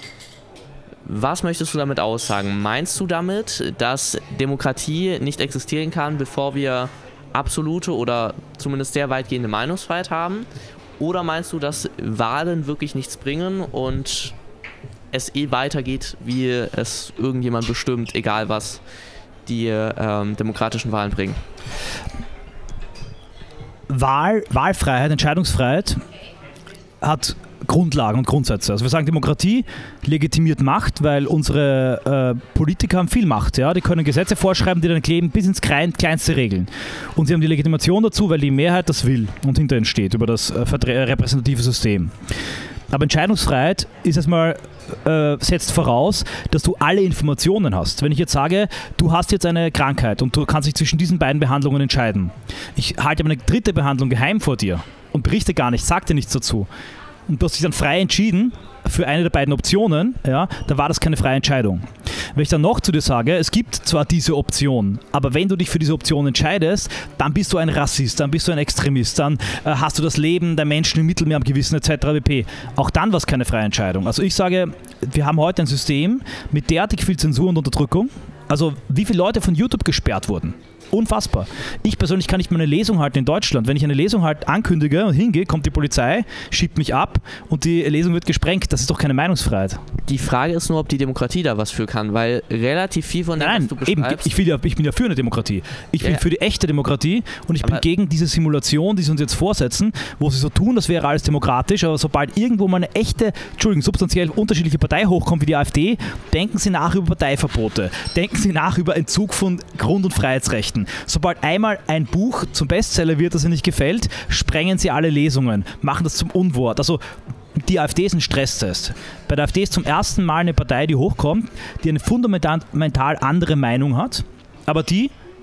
Was möchtest du damit aussagen? Meinst du damit, dass Demokratie nicht existieren kann, bevor wir absolute oder zumindest sehr weitgehende Meinungsfreiheit haben? Oder meinst du, dass Wahlen wirklich nichts bringen und es eh weitergeht, wie es irgendjemand bestimmt, egal was die ähm, demokratischen Wahlen bringen? Wahl, Wahlfreiheit, Entscheidungsfreiheit hat Grundlagen und Grundsätze. Also wir sagen, Demokratie legitimiert Macht, weil unsere äh, Politiker haben viel Macht. Ja? Die können Gesetze vorschreiben, die dann kleben bis ins Klein, kleinste Regeln. Und sie haben die Legitimation dazu, weil die Mehrheit das will und hinter ihnen steht, über das äh, repräsentative System. Aber Entscheidungsfreiheit ist erstmal, äh, setzt voraus, dass du alle Informationen hast. Wenn ich jetzt sage, du hast jetzt eine Krankheit und du kannst dich zwischen diesen beiden Behandlungen entscheiden. Ich halte aber eine dritte Behandlung geheim vor dir und berichte gar nichts, sag dir nichts dazu. Und du hast dich dann frei entschieden für eine der beiden Optionen, ja, da war das keine freie Entscheidung. Wenn ich dann noch zu dir sage, es gibt zwar diese Option, aber wenn du dich für diese Option entscheidest, dann bist du ein Rassist, dann bist du ein Extremist, dann äh, hast du das Leben der Menschen im Mittelmeer am Gewissen et cetera pp. Auch dann war es keine freie Entscheidung. Also ich sage, wir haben heute ein System mit derartig viel Zensur und Unterdrückung. Also wie viele Leute von YouTube gesperrt wurden. Unfassbar. Ich persönlich kann nicht mehr eine Lesung halten in Deutschland. Wenn ich eine Lesung halt ankündige und hingehe, kommt die Polizei, schiebt mich ab und die Lesung wird gesprengt. Das ist doch keine Meinungsfreiheit. Die Frage ist nur, ob die Demokratie da was für kann, weil relativ viel von dem, Nein, was du beschreibst... eben, ich, will ja, ich bin ja für eine Demokratie. Ich ja, bin für die echte Demokratie und ich bin gegen diese Simulation, die sie uns jetzt vorsetzen, wo sie so tun, das wäre alles demokratisch, aber sobald irgendwo mal eine echte, Entschuldigung, substanziell unterschiedliche Partei hochkommt wie die AfD, denken sie nach über Parteiverbote, denken sie nach über Entzug von Grund- und Freiheitsrechten. Sobald einmal ein Buch zum Bestseller wird, das ihnen nicht gefällt, sprengen sie alle Lesungen, machen das zum Unwort. Also die AfD ist ein Stresstest. Bei der AfD ist zum ersten Mal eine Partei, die hochkommt, die eine fundamental andere Meinung hat, aber die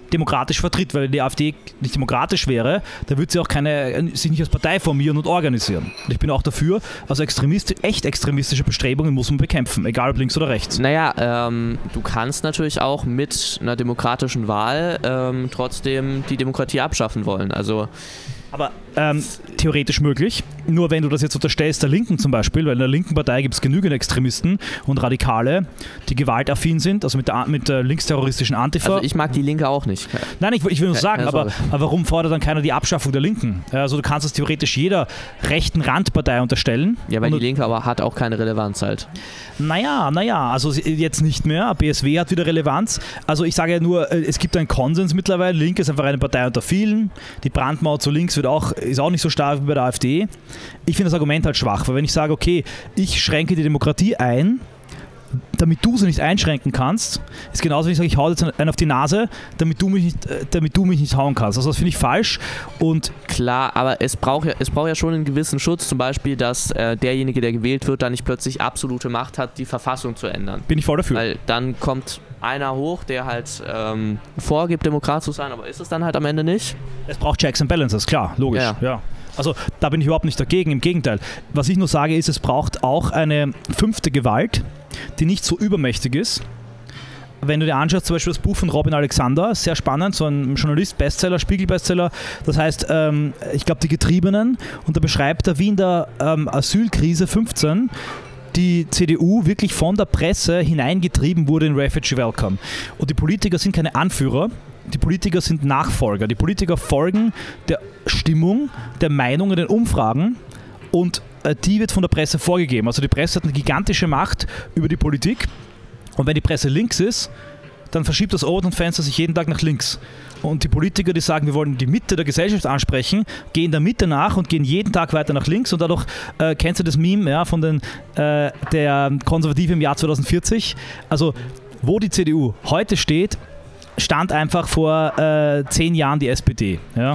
demokratisch vertritt, weil wenn die AfD nicht demokratisch wäre, dann würde sie auch keine, sich nicht als Partei formieren und organisieren. Und ich bin auch dafür, also Extremist, echt extremistische Bestrebungen muss man bekämpfen, egal ob links oder rechts. Naja, ähm, du kannst natürlich auch mit einer demokratischen Wahl ähm, trotzdem die Demokratie abschaffen wollen. Also Aber ähm, theoretisch möglich. Nur wenn du das jetzt unterstellst der Linken zum Beispiel, weil in der linken Partei gibt es genügend Extremisten und Radikale, die gewaltaffin sind, also mit der, mit der linksterroristischen Antifa. Also ich mag die Linke auch nicht. Nein, ich, ich will nur sagen, ja, aber, aber warum fordert dann keiner die Abschaffung der Linken? Also du kannst es theoretisch jeder rechten Randpartei unterstellen. Ja, weil und die Linke aber hat auch keine Relevanz halt. Naja, naja, also jetzt nicht mehr. B S W hat wieder Relevanz. Also ich sage ja nur, es gibt einen Konsens mittlerweile. Linke ist einfach eine Partei unter vielen. Die Brandmauer zu links wird auch, ist auch nicht so stark wie bei der AfD. Ich finde das Argument halt schwach, weil wenn ich sage, okay, ich schränke die Demokratie ein, damit du sie nicht einschränken kannst, ist genauso, wie ich sage, ich hau jetzt einen auf die Nase, damit du mich nicht, damit du mich nicht hauen kannst. Also das finde ich falsch. Und klar, aber es braucht ja, es braucht ja schon einen gewissen Schutz, zum Beispiel, dass äh, derjenige, der gewählt wird, dann nicht plötzlich absolute Macht hat, die Verfassung zu ändern. Bin ich voll dafür. Weil dann kommt einer hoch, der halt ähm, vorgibt, Demokrat zu sein, aber ist es dann halt am Ende nicht. Es braucht Checks and Balances, klar, logisch. Ja. Ja. Also da bin ich überhaupt nicht dagegen, im Gegenteil. Was ich nur sage ist, es braucht auch eine fünfte Gewalt, die nicht so übermächtig ist. Wenn du dir anschaust, zum Beispiel das Buch von Robin Alexander, sehr spannend, so ein Journalist, Bestseller, Spiegel-Bestseller, das heißt, ähm, ich glaube, die Getriebenen, und da beschreibt er, wie in der ähm, Asylkrise fünfzehn die C D U wirklich von der Presse hineingetrieben wurde in Refugee Welcome. Und die Politiker sind keine Anführer, die Politiker sind Nachfolger. Die Politiker folgen der Stimmung, der Meinung in den Umfragen und äh, die wird von der Presse vorgegeben. Also die Presse hat eine gigantische Macht über die Politik und wenn die Presse links ist, dann verschiebt das Overton-Fenster sich jeden Tag nach links. Und die Politiker, die sagen, wir wollen die Mitte der Gesellschaft ansprechen, gehen der Mitte nach und gehen jeden Tag weiter nach links. Und dadurch, äh, kennst du das Meme ja, von den, äh, der Konservative im Jahr zweitausendvierzig? Also, wo die C D U heute steht, stand einfach vor äh, zehn Jahren die S P D. Ja?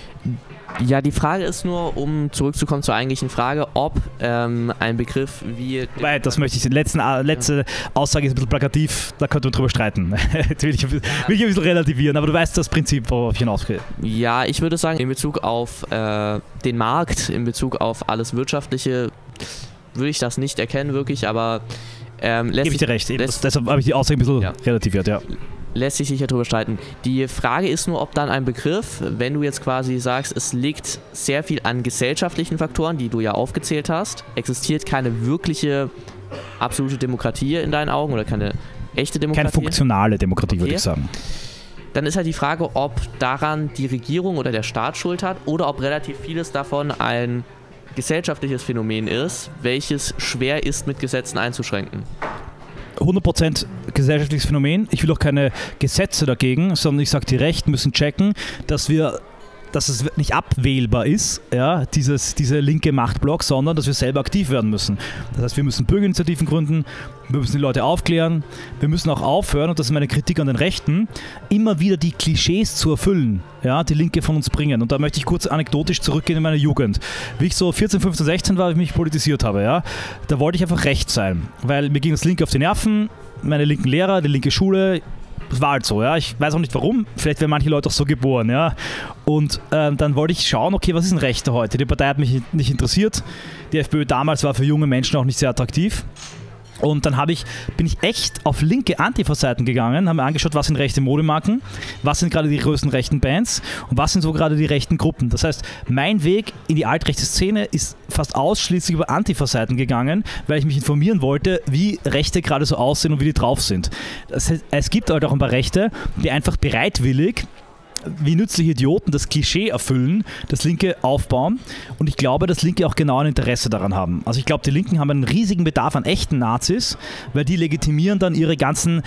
Ja, die Frage ist nur, um zurückzukommen zur eigentlichen Frage, ob ähm, ein Begriff wie... Weil, das möchte ich, die letzten, äh, letzte Aussage ist ein bisschen plakativ, da könnte man drüber streiten. Jetzt will ich, will ich ein bisschen relativieren, aber du weißt das Prinzip, worauf ich hinausgehe. Ja, ich würde sagen, in Bezug auf äh, den Markt, in Bezug auf alles Wirtschaftliche, würde ich das nicht erkennen wirklich, aber... Ähm, lässt Gebe ich dir recht, eben, das, deshalb habe ich die Aussage ein bisschen ja. relativiert, ja. Lässt sich sicher darüber streiten. Die Frage ist nur, ob dann ein Begriff, wenn du jetzt quasi sagst, es liegt sehr viel an gesellschaftlichen Faktoren, die du ja aufgezählt hast, existiert keine wirkliche absolute Demokratie in deinen Augen oder keine echte Demokratie? Keine funktionale Demokratie, okay. würde ich sagen. Dann ist halt die Frage, ob daran die Regierung oder der Staat Schuld hat oder ob relativ vieles davon ein gesellschaftliches Phänomen ist, welches schwer ist, mit Gesetzen einzuschränken. hundert Prozent gesellschaftliches Phänomen. Ich will auch keine Gesetze dagegen, sondern ich sage, die Rechten müssen checken, dass wir dass es nicht abwählbar ist, ja, dieses, diese linke Machtblock, sondern dass wir selber aktiv werden müssen. Das heißt, wir müssen Bürgerinitiativen gründen, wir müssen die Leute aufklären, wir müssen auch aufhören, und das ist meine Kritik an den Rechten, immer wieder die Klischees zu erfüllen, ja, die Linke von uns bringen. Und da möchte ich kurz anekdotisch zurückgehen in meine Jugend. Wie ich so vierzehn, fünfzehn, sechzehn war, wie ich mich politisiert habe, ja, da wollte ich einfach rechts sein, weil mir ging das Linke auf die Nerven, meine linken Lehrer, die linke Schule. Das war halt so, ja. Ich weiß auch nicht warum. Vielleicht werden manche Leute auch so geboren, ja. Und äh, dann wollte ich schauen, okay, was ist ein Rechter heute? Die Partei hat mich nicht interessiert. Die FPÖ damals war für junge Menschen auch nicht sehr attraktiv. Und dann habe ich, bin ich echt auf linke Antifa-Seiten gegangen, habe mir angeschaut, was sind rechte Modemarken, was sind gerade die größten rechten Bands und was sind so gerade die rechten Gruppen. Das heißt, mein Weg in die altrechte Szene ist fast ausschließlich über Antifa-Seiten gegangen, weil ich mich informieren wollte, wie Rechte gerade so aussehen und wie die drauf sind. Das heißt, es gibt halt auch ein paar Rechte, die einfach bereitwillig wie nützliche Idioten das Klischee erfüllen, das Linke aufbauen, und ich glaube, dass Linke auch genau ein Interesse daran haben. Also ich glaube, die Linken haben einen riesigen Bedarf an echten Nazis, weil die legitimieren dann ihre ganzen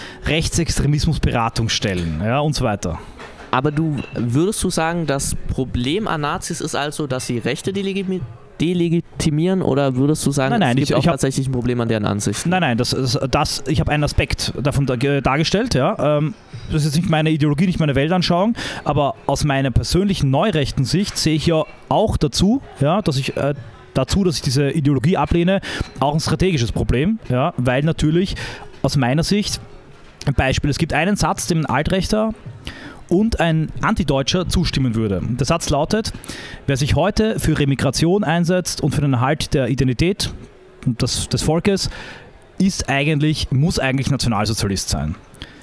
Rechtsextremismus-Beratungsstellen, ja, und so weiter. Aber du würdest du sagen, das Problem an Nazis ist also, dass sie Rechte delegitimieren? delegitimieren, oder würdest du sagen, nein, nein, es gibt ich, auch ich hab, tatsächlich ein Problem an deren Ansichten? Nein, nein, das, das, das, ich habe einen Aspekt davon dargestellt. Ja. Das ist jetzt nicht meine Ideologie, nicht meine Weltanschauung, aber aus meiner persönlichen neurechten Sicht sehe ich ja auch dazu, ja, dass ich äh, dazu, dass ich diese Ideologie ablehne, auch ein strategisches Problem, ja, weil natürlich aus meiner Sicht, ein Beispiel, es gibt einen Satz, den ein Altrechter und ein Antideutscher zustimmen würde. Der Satz lautet: Wer sich heute für Remigration einsetzt und für den Erhalt der Identität des, des Volkes, ist eigentlich, muss eigentlich Nationalsozialist sein.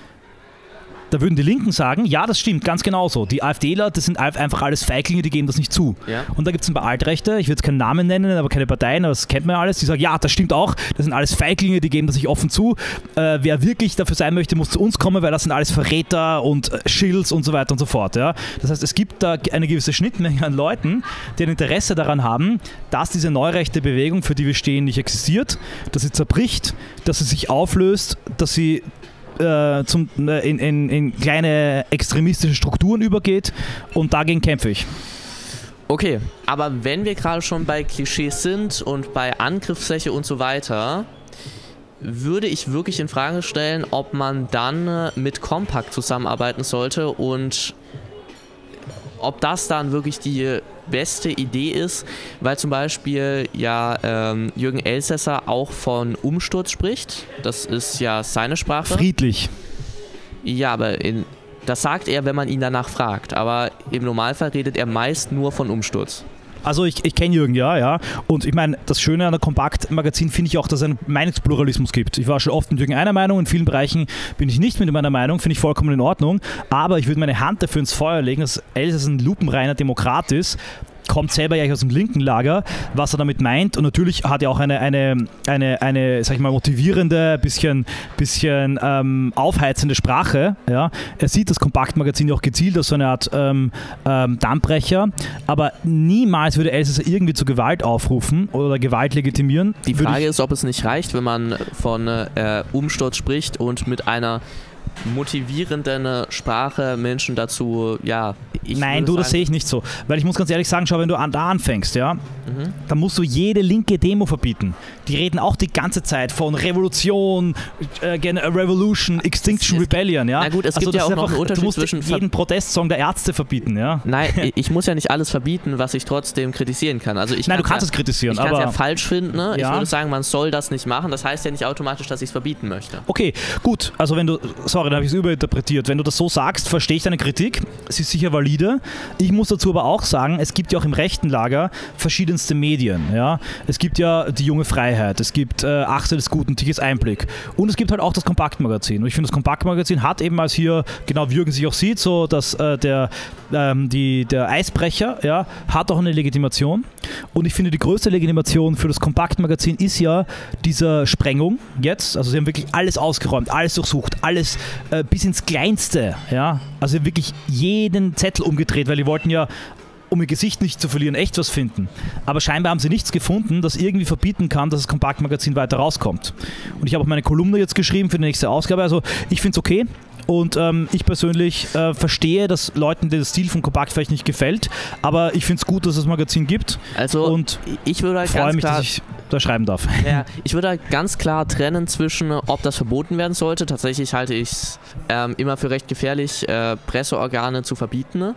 Da würden die Linken sagen, ja, das stimmt, ganz genauso. Die AfDler, das sind einfach alles Feiglinge, die geben das nicht zu. Ja. Und da gibt es ein paar Altrechte, ich will jetzt keinen Namen nennen, aber keine Parteien, aber das kennt man ja alles, die sagen, ja, das stimmt auch, das sind alles Feiglinge, die geben das nicht offen zu. Äh, wer wirklich dafür sein möchte, muss zu uns kommen, weil das sind alles Verräter und äh, Schills und so weiter und so fort. Ja. Das heißt, es gibt da eine gewisse Schnittmenge an Leuten, die ein Interesse daran haben, dass diese neurechte Bewegung, für die wir stehen, nicht existiert, dass sie zerbricht, dass sie sich auflöst, dass sie Zum, in, in, in kleine extremistische Strukturen übergeht, und dagegen kämpfe ich. Okay, aber wenn wir gerade schon bei Klischees sind und bei Angriffsfläche und so weiter, würde ich wirklich in Frage stellen, ob man dann mit Compact zusammenarbeiten sollte und ob das dann wirklich die beste Idee ist, weil zum Beispiel ja ähm, Jürgen Elsässer auch von Umsturz spricht. Das ist ja seine Sprache. Friedlich. Ja, aber in, das sagt er, wenn man ihn danach fragt. Aber im Normalfall redet er meist nur von Umsturz. Also ich, ich kenne Jürgen, ja, ja. Und ich meine, das Schöne an der Kompakt-Magazin finde ich auch, dass es einen Meinungspluralismus gibt. Ich war schon oft mit Jürgen einer Meinung, in vielen Bereichen bin ich nicht mit meiner Meinung, finde ich vollkommen in Ordnung. Aber ich würde meine Hand dafür ins Feuer legen, dass Elsässer ein lupenreiner Demokrat ist, kommt selber ja aus dem linken Lager, was er damit meint, und natürlich hat er auch eine, eine, eine, eine sag ich mal, motivierende, bisschen, bisschen ähm, aufheizende Sprache. Ja. Er sieht das Kompaktmagazin ja auch gezielt als so eine Art ähm, ähm, Dampfbrecher, aber niemals würde Elsässer irgendwie zu Gewalt aufrufen oder Gewalt legitimieren. Die Frage ist, ob es nicht reicht, wenn man von äh, Umsturz spricht und mit einer motivierenden Sprache Menschen dazu, ja... Ich Nein, du, das sehe ich nicht so. Weil ich muss ganz ehrlich sagen, schau, wenn du an, da anfängst, ja, mhm. dann musst du jede linke Demo verbieten. Die reden auch die ganze Zeit von Revolution, äh, Revolution, Extinction es, Rebellion, ja. Na gut, es also gibt ja auch einfach, noch einen Unterschied du musst zwischen... jeden Protestsong der Ärzte verbieten, ja. Nein, ich muss ja nicht alles verbieten, was ich trotzdem kritisieren kann. Also ich Nein, du kannst ja, es kritisieren, ich aber... Ich kann es ja falsch finden, ne? Ja. Ich würde sagen, man soll das nicht machen. Das heißt ja nicht automatisch, dass ich es verbieten möchte. Okay, gut. Also wenn du... Sorry, da habe ich es überinterpretiert. Wenn du das so sagst, verstehe ich deine Kritik. Sie ist sicher valide. Ich muss dazu aber auch sagen, es gibt ja auch im rechten Lager verschiedenste Medien. Ja? Es gibt ja die Junge Freiheit, es gibt äh, Achse des Guten, Tichys Einblick, und es gibt halt auch das Kompaktmagazin. Und ich finde, das Kompaktmagazin hat eben, als hier, genau wie Jürgen sich auch sieht, so dass äh, der, ähm, die, der Eisbrecher, ja, hat auch eine Legitimation. Und ich finde, die größte Legitimation für das Kompaktmagazin ist ja diese Sprengung jetzt. Also sie haben wirklich alles ausgeräumt, alles durchsucht, alles äh, bis ins Kleinste. Ja? Also wirklich jeden Zettel umgedreht, weil die wollten ja, um ihr Gesicht nicht zu verlieren, echt was finden. Aber scheinbar haben sie nichts gefunden, das irgendwie verbieten kann, dass das Kompaktmagazin weiter rauskommt. Und ich habe auch meine Kolumne jetzt geschrieben für die nächste Ausgabe. Also ich finde es okay. Und ähm, ich persönlich äh, verstehe, dass Leuten der Stil von Kompakt vielleicht nicht gefällt, aber ich finde es gut, dass es das Magazin gibt. Also und ich würde halt freue ganz mich, klar, dass ich da schreiben darf. Ja, ich würde halt ganz klar trennen zwischen, ob das verboten werden sollte. Tatsächlich halte ich es ähm, immer für recht gefährlich, äh, Presseorgane zu verbieten,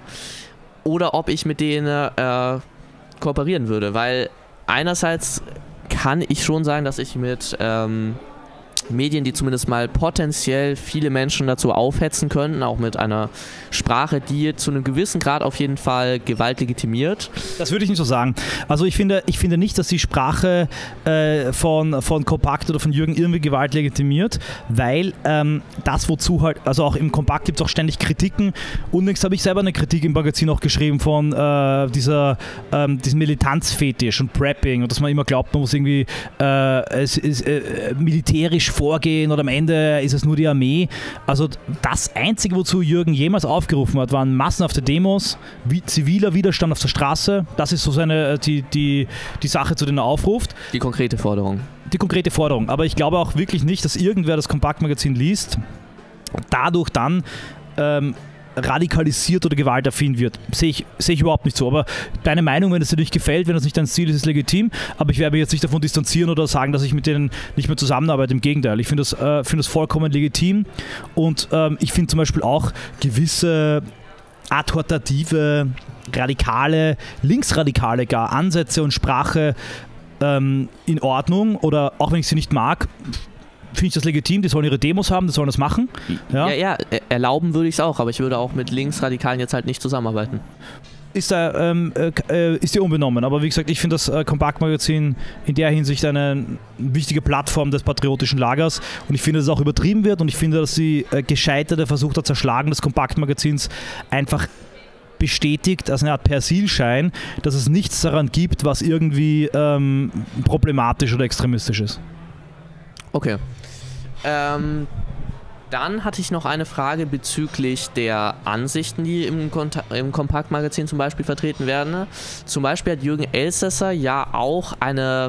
oder ob ich mit denen äh, kooperieren würde, weil einerseits kann ich schon sagen, dass ich mit ähm, Medien, die zumindest mal potenziell viele Menschen dazu aufhetzen könnten, auch mit einer Sprache, die zu einem gewissen Grad auf jeden Fall Gewalt legitimiert. Das würde ich nicht so sagen. Also ich finde, ich finde nicht, dass die Sprache äh, von, von Kompakt oder von Jürgen irgendwie Gewalt legitimiert, weil ähm, das wozu halt, also auch im Kompakt gibt es auch ständig Kritiken. Unlängst habe ich selber eine Kritik im Magazin auch geschrieben von äh, dieser, ähm, diesem Militanzfetisch und Prepping und dass man immer glaubt, man muss irgendwie äh, es, es, äh, militärisch vorgehen oder am Ende ist es nur die Armee. Also das Einzige, wozu Jürgen jemals aufgerufen hat, waren massenhafte Demos, wie ziviler Widerstand auf der Straße. Das ist so seine, die, die, die Sache, zu der er aufruft. Die konkrete Forderung. Die konkrete Forderung. Aber ich glaube auch wirklich nicht, dass irgendwer das Kompaktmagazin liest und dadurch dann ähm, radikalisiert oder gewaltaffin wird. Sehe ich, sehe ich überhaupt nicht so. Aber deine Meinung, wenn es dir nicht gefällt, wenn das nicht dein Ziel ist, ist legitim. Aber ich werde mich jetzt nicht davon distanzieren oder sagen, dass ich mit denen nicht mehr zusammenarbeite. Im Gegenteil. Ich finde das, äh, finde das vollkommen legitim. Und ähm, ich finde zum Beispiel auch gewisse adhortative, radikale, linksradikale gar Ansätze und Sprache ähm, in Ordnung. Oder auch wenn ich sie nicht mag, finde ich das legitim, die sollen ihre Demos haben, die sollen das machen. Ja, ja, ja erlauben würde ich es auch, aber ich würde auch mit Linksradikalen jetzt halt nicht zusammenarbeiten. Ist, da, ähm, äh, ist dir unbenommen, aber wie gesagt, ich finde das äh, Kompaktmagazin in der Hinsicht eine wichtige Plattform des patriotischen Lagers und ich finde, dass es auch übertrieben wird und ich finde, dass die äh, gescheiterte Versuch der Zerschlagung des Kompaktmagazins einfach bestätigt als eine Art Persilschein, dass es nichts daran gibt, was irgendwie ähm, problematisch oder extremistisch ist. Okay. Ähm, dann hatte ich noch eine Frage bezüglich der Ansichten, die im, im Kompaktmagazin zum Beispiel vertreten werden. Zum Beispiel hat Jürgen Elsässer ja auch eine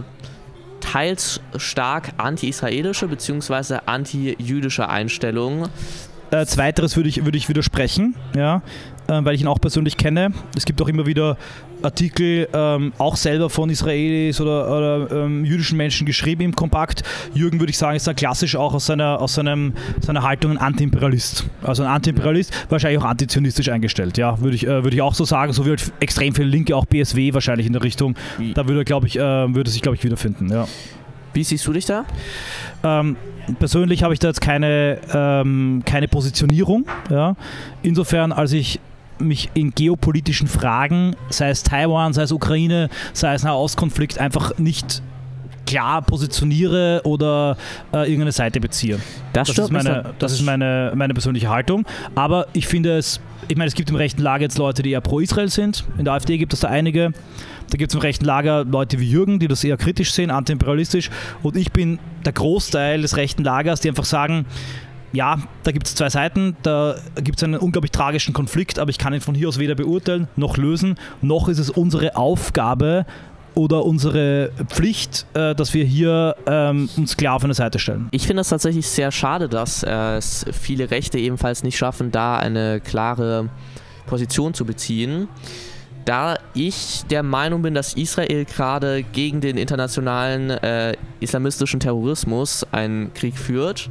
teils stark anti-israelische bzw. anti-jüdische Einstellung. Äh, zweiteres würde ich, würde ich widersprechen, ja, äh, weil ich ihn auch persönlich kenne. Es gibt auch immer wieder Artikel, ähm, auch selber von Israelis oder, oder ähm, jüdischen Menschen geschrieben im Kompakt. Jürgen, würde ich sagen, ist da klassisch auch aus seiner, aus seinem, seiner Haltung ein Antiimperialist. Also ein Antiimperialist, wahrscheinlich auch antizionistisch eingestellt, ja, würde ich, äh, würde ich auch so sagen. So wie halt extrem viele Linke, auch B S W wahrscheinlich in der Richtung. Da würde er, glaube ich, äh, würde sich, glaube ich, wiederfinden, ja. Wie siehst du dich da? Ähm, persönlich habe ich da jetzt keine, ähm, keine Positionierung. Ja. Insofern, als ich mich in geopolitischen Fragen, sei es Taiwan, sei es Ukraine, sei es Nahostkonflikt, einfach nicht klar positioniere oder äh, irgendeine Seite beziehe. Das, das ist, meine, das das ist meine, meine persönliche Haltung. Aber ich finde es, ich meine, es gibt im rechten Lager jetzt Leute, die eher pro Israel sind. In der AfD gibt es da einige. Da gibt es im rechten Lager Leute wie Jürgen, die das eher kritisch sehen, antiimperialistisch. Und ich bin der Großteil des rechten Lagers, die einfach sagen, ja, da gibt es zwei Seiten, da gibt es einen unglaublich tragischen Konflikt, aber ich kann ihn von hier aus weder beurteilen noch lösen, noch ist es unsere Aufgabe oder unsere Pflicht, äh, dass wir hier ähm, uns klar auf eine Seite stellen. Ich finde es tatsächlich sehr schade, dass äh, es viele Rechte ebenfalls nicht schaffen, da eine klare Position zu beziehen. Da ich der Meinung bin, dass Israel gerade gegen den internationalen äh, islamistischen Terrorismus einen Krieg führt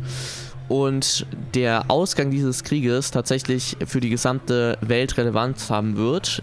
und der Ausgang dieses Krieges tatsächlich für die gesamte Welt Relevanz haben wird.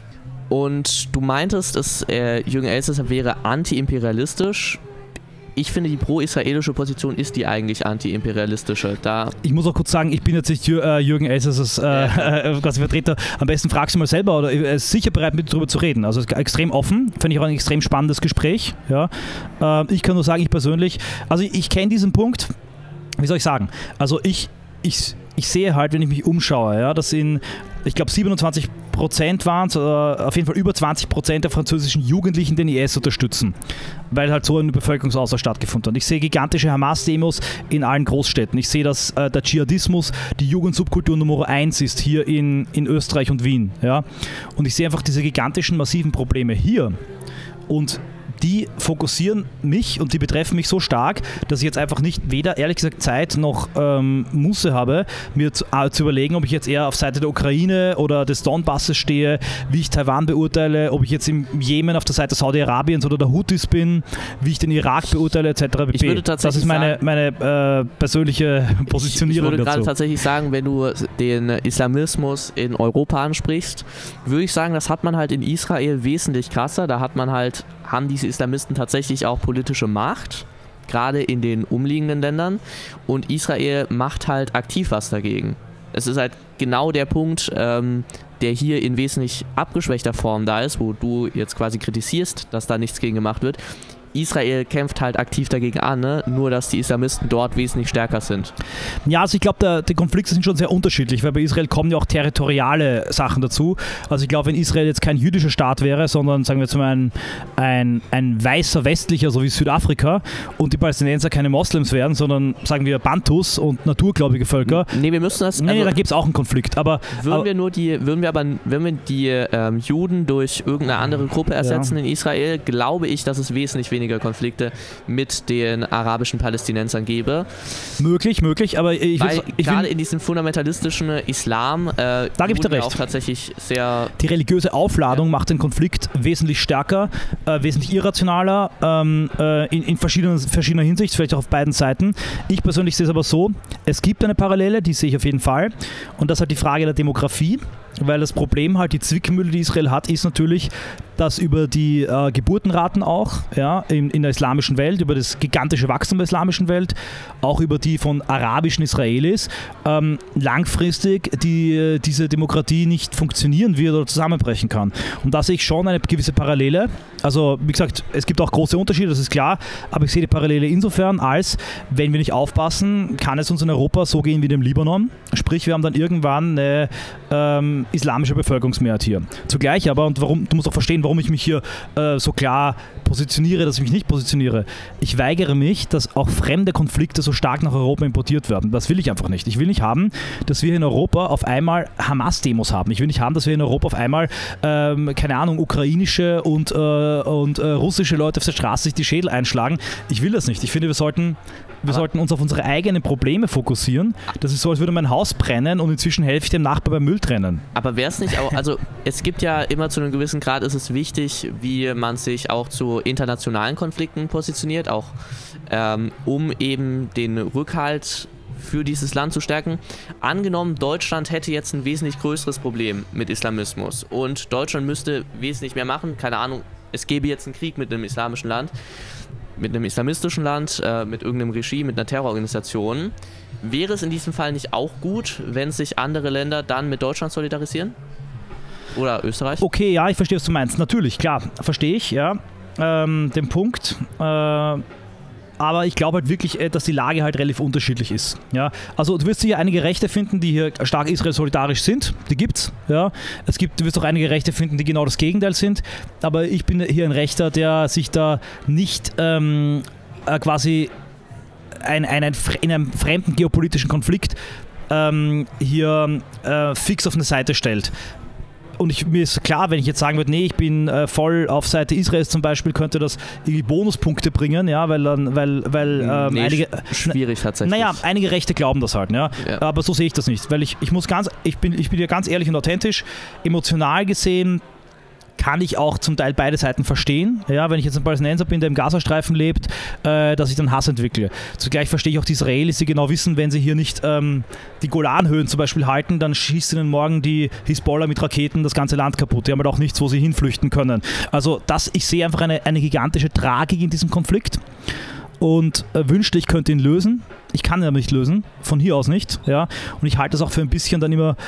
Und du meintest, es, äh, Jürgen Elsässer wäre anti-imperialistisch. Ich finde, die pro-israelische Position ist die eigentlich anti-imperialistische. Da ich muss auch kurz sagen, ich bin jetzt nicht Jür, äh, Jürgen Elsässers äh, ja. äh, quasi Vertreter. Am besten fragst du mal selber oder er ist sicher bereit, mit darüber zu reden. Also extrem offen, finde ich auch ein extrem spannendes Gespräch. Ja. Äh, ich kann nur sagen, ich persönlich, also ich, ich kenne diesen Punkt, wie soll ich sagen, also ich, ich, ich sehe halt, wenn ich mich umschaue, ja, dass in, ich glaube siebenundzwanzig Prozent waren es, auf jeden Fall über zwanzig Prozent der französischen Jugendlichen den I S unterstützen, weil halt so ein Bevölkerungsaustausch stattgefunden hat. Ich sehe gigantische Hamas-Demos in allen Großstädten. Ich sehe, dass äh, der Dschihadismus die Jugendsubkultur Nummer eins ist hier in, in Österreich und Wien. Ja? Und ich sehe einfach diese gigantischen, massiven Probleme hier. Und die fokussieren mich und die betreffen mich so stark, dass ich jetzt einfach nicht weder, ehrlich gesagt, Zeit noch ähm, Muße habe, mir zu, äh, zu überlegen, ob ich jetzt eher auf Seite der Ukraine oder des Donbasses stehe, wie ich Taiwan beurteile, ob ich jetzt im Jemen auf der Seite Saudi-Arabiens oder der Houthis bin, wie ich den Irak beurteile, et cetera. Ich würde tatsächlich das ist meine, sagen, meine äh, persönliche Positionierung Ich, ich würde dazu. gerade tatsächlich sagen, wenn du den Islamismus in Europa ansprichst, würde ich sagen, das hat man halt in Israel wesentlich krasser. Da hat man halt, haben diese Islamisten tatsächlich auch politische Macht, gerade in den umliegenden Ländern, und Israel macht halt aktiv was dagegen. Es ist halt genau der Punkt, ähm, der hier in wesentlich abgeschwächter Form da ist, wo du jetzt quasi kritisierst, dass da nichts gegen gemacht wird. Israel kämpft halt aktiv dagegen an, ne? Nur dass die Islamisten dort wesentlich stärker sind. Ja, also ich glaube, die Konflikte sind schon sehr unterschiedlich, weil bei Israel kommen ja auch territoriale Sachen dazu. Also ich glaube, wenn Israel jetzt kein jüdischer Staat wäre, sondern sagen wir jetzt mal ein, ein, ein weißer Westlicher, so wie Südafrika, und die Palästinenser keine Moslems wären, sondern sagen wir Bantus und naturgläubige Völker. Nee, wir müssen das... Nee, also, da gibt es auch einen Konflikt, aber... Würden aber, wir nur die, würden wir aber, wenn wir die ähm, Juden durch irgendeine andere Gruppe ersetzen ja. in Israel, glaube ich, dass es wesentlich weniger Konflikte mit den arabischen Palästinensern gäbe. Möglich, möglich, aber ich Weil ich gerade in diesem fundamentalistischen Islam äh, da gebe ich dir recht. Auch tatsächlich sehr... Die religiöse Aufladung ja. macht den Konflikt wesentlich stärker, äh, wesentlich irrationaler, ähm, äh, in, in verschiedenen, verschiedener Hinsicht, vielleicht auch auf beiden Seiten. Ich persönlich sehe es aber so, es gibt eine Parallele, die sehe ich auf jeden Fall, und das ist halt die Frage der Demografie. weil das Problem halt, die Zwickmühle, die Israel hat, ist natürlich, dass über die äh, Geburtenraten auch ja, in, in der islamischen Welt, über das gigantische Wachstum der islamischen Welt, auch über die von arabischen Israelis, ähm, langfristig die, diese Demokratie nicht funktionieren wird oder zusammenbrechen kann. Und da sehe ich schon eine gewisse Parallele. Also wie gesagt, es gibt auch große Unterschiede, das ist klar, aber ich sehe die Parallele insofern, als wenn wir nicht aufpassen, kann es uns in Europa so gehen wie dem Libanon. Sprich, wir haben dann irgendwann eine ähm, islamische Bevölkerungsmehrheit hier. Zugleich aber, und warum, du musst auch verstehen, warum ich mich hier äh, so klar positioniere, dass ich mich nicht positioniere. Ich weigere mich, dass auch fremde Konflikte so stark nach Europa importiert werden. Das will ich einfach nicht. Ich will nicht haben, dass wir in Europa auf einmal Hamas-Demos haben. Ich will nicht haben, dass wir in Europa auf einmal, ähm, keine Ahnung, ukrainische und, äh, und äh, russische Leute auf der Straße sich die Schädel einschlagen. Ich will das nicht. Ich finde, wir sollten Wir sollten uns auf unsere eigenen Probleme fokussieren. Das ist so, als würde mein Haus brennen und inzwischen helfe ich dem Nachbar beim Müll trennen. Aber wäre es nicht auch, also es gibt ja immer zu einem gewissen Grad, ist es wichtig, wie man sich auch zu internationalen Konflikten positioniert, auch ähm, um eben den Rückhalt für dieses Land zu stärken. Angenommen, Deutschland hätte jetzt ein wesentlich größeres Problem mit Islamismus und Deutschland müsste wesentlich mehr machen, keine Ahnung, es gäbe jetzt einen Krieg mit einem islamischen Land, mit einem islamistischen Land, äh, mit irgendeinem Regime, mit einer Terrororganisation. Wäre es in diesem Fall nicht auch gut, wenn sich andere Länder dann mit Deutschland solidarisieren? Oder Österreich? Okay, ja, ich verstehe, was du meinst. Natürlich, klar, verstehe ich, ja, ähm, den Punkt. Äh, aber ich glaube halt wirklich, dass die Lage halt relativ unterschiedlich ist. Ja? Also du wirst sicher einige Rechte finden, die hier stark Israel solidarisch sind. Die gibt's. Ja? Es gibt, du wirst auch einige Rechte finden, die genau das Gegenteil sind. Aber ich bin hier ein Rechter, der sich da nicht ähm, äh, quasi ein, ein, in einem fremden geopolitischen Konflikt ähm, hier äh, fix auf eine Seite stellt. Und ich, mir ist klar, wenn ich jetzt sagen würde, nee, ich bin äh, voll auf Seite Israels zum Beispiel, könnte das irgendwie Bonuspunkte bringen, ja, weil dann, weil, weil ähm, nee, einige. Schwierig tatsächlich. Naja, einige Rechte glauben das halt, ja. ja. Aber so sehe ich das nicht. Weil ich, ich muss ganz, ich bin, ich bin ja ganz ehrlich und authentisch, emotional gesehen kann ich auch zum Teil beide Seiten verstehen. Ja, wenn ich jetzt ein Palästinenser bin, der im Gazastreifen lebt, äh, dass ich dann Hass entwickle. Zugleich verstehe ich auch die Israelis, die genau wissen, wenn sie hier nicht ähm, die Golanhöhen zum Beispiel halten, dann schießt ihnen morgen die Hisbollah mit Raketen das ganze Land kaputt. Die haben halt auch nichts, wo sie hinflüchten können. Also das, ich sehe einfach eine, eine gigantische Tragik in diesem Konflikt und äh, wünschte, ich könnte ihn lösen. Ich kann ihn aber nicht lösen, von hier aus nicht. Ja? Und ich halte das auch für ein bisschen dann immer,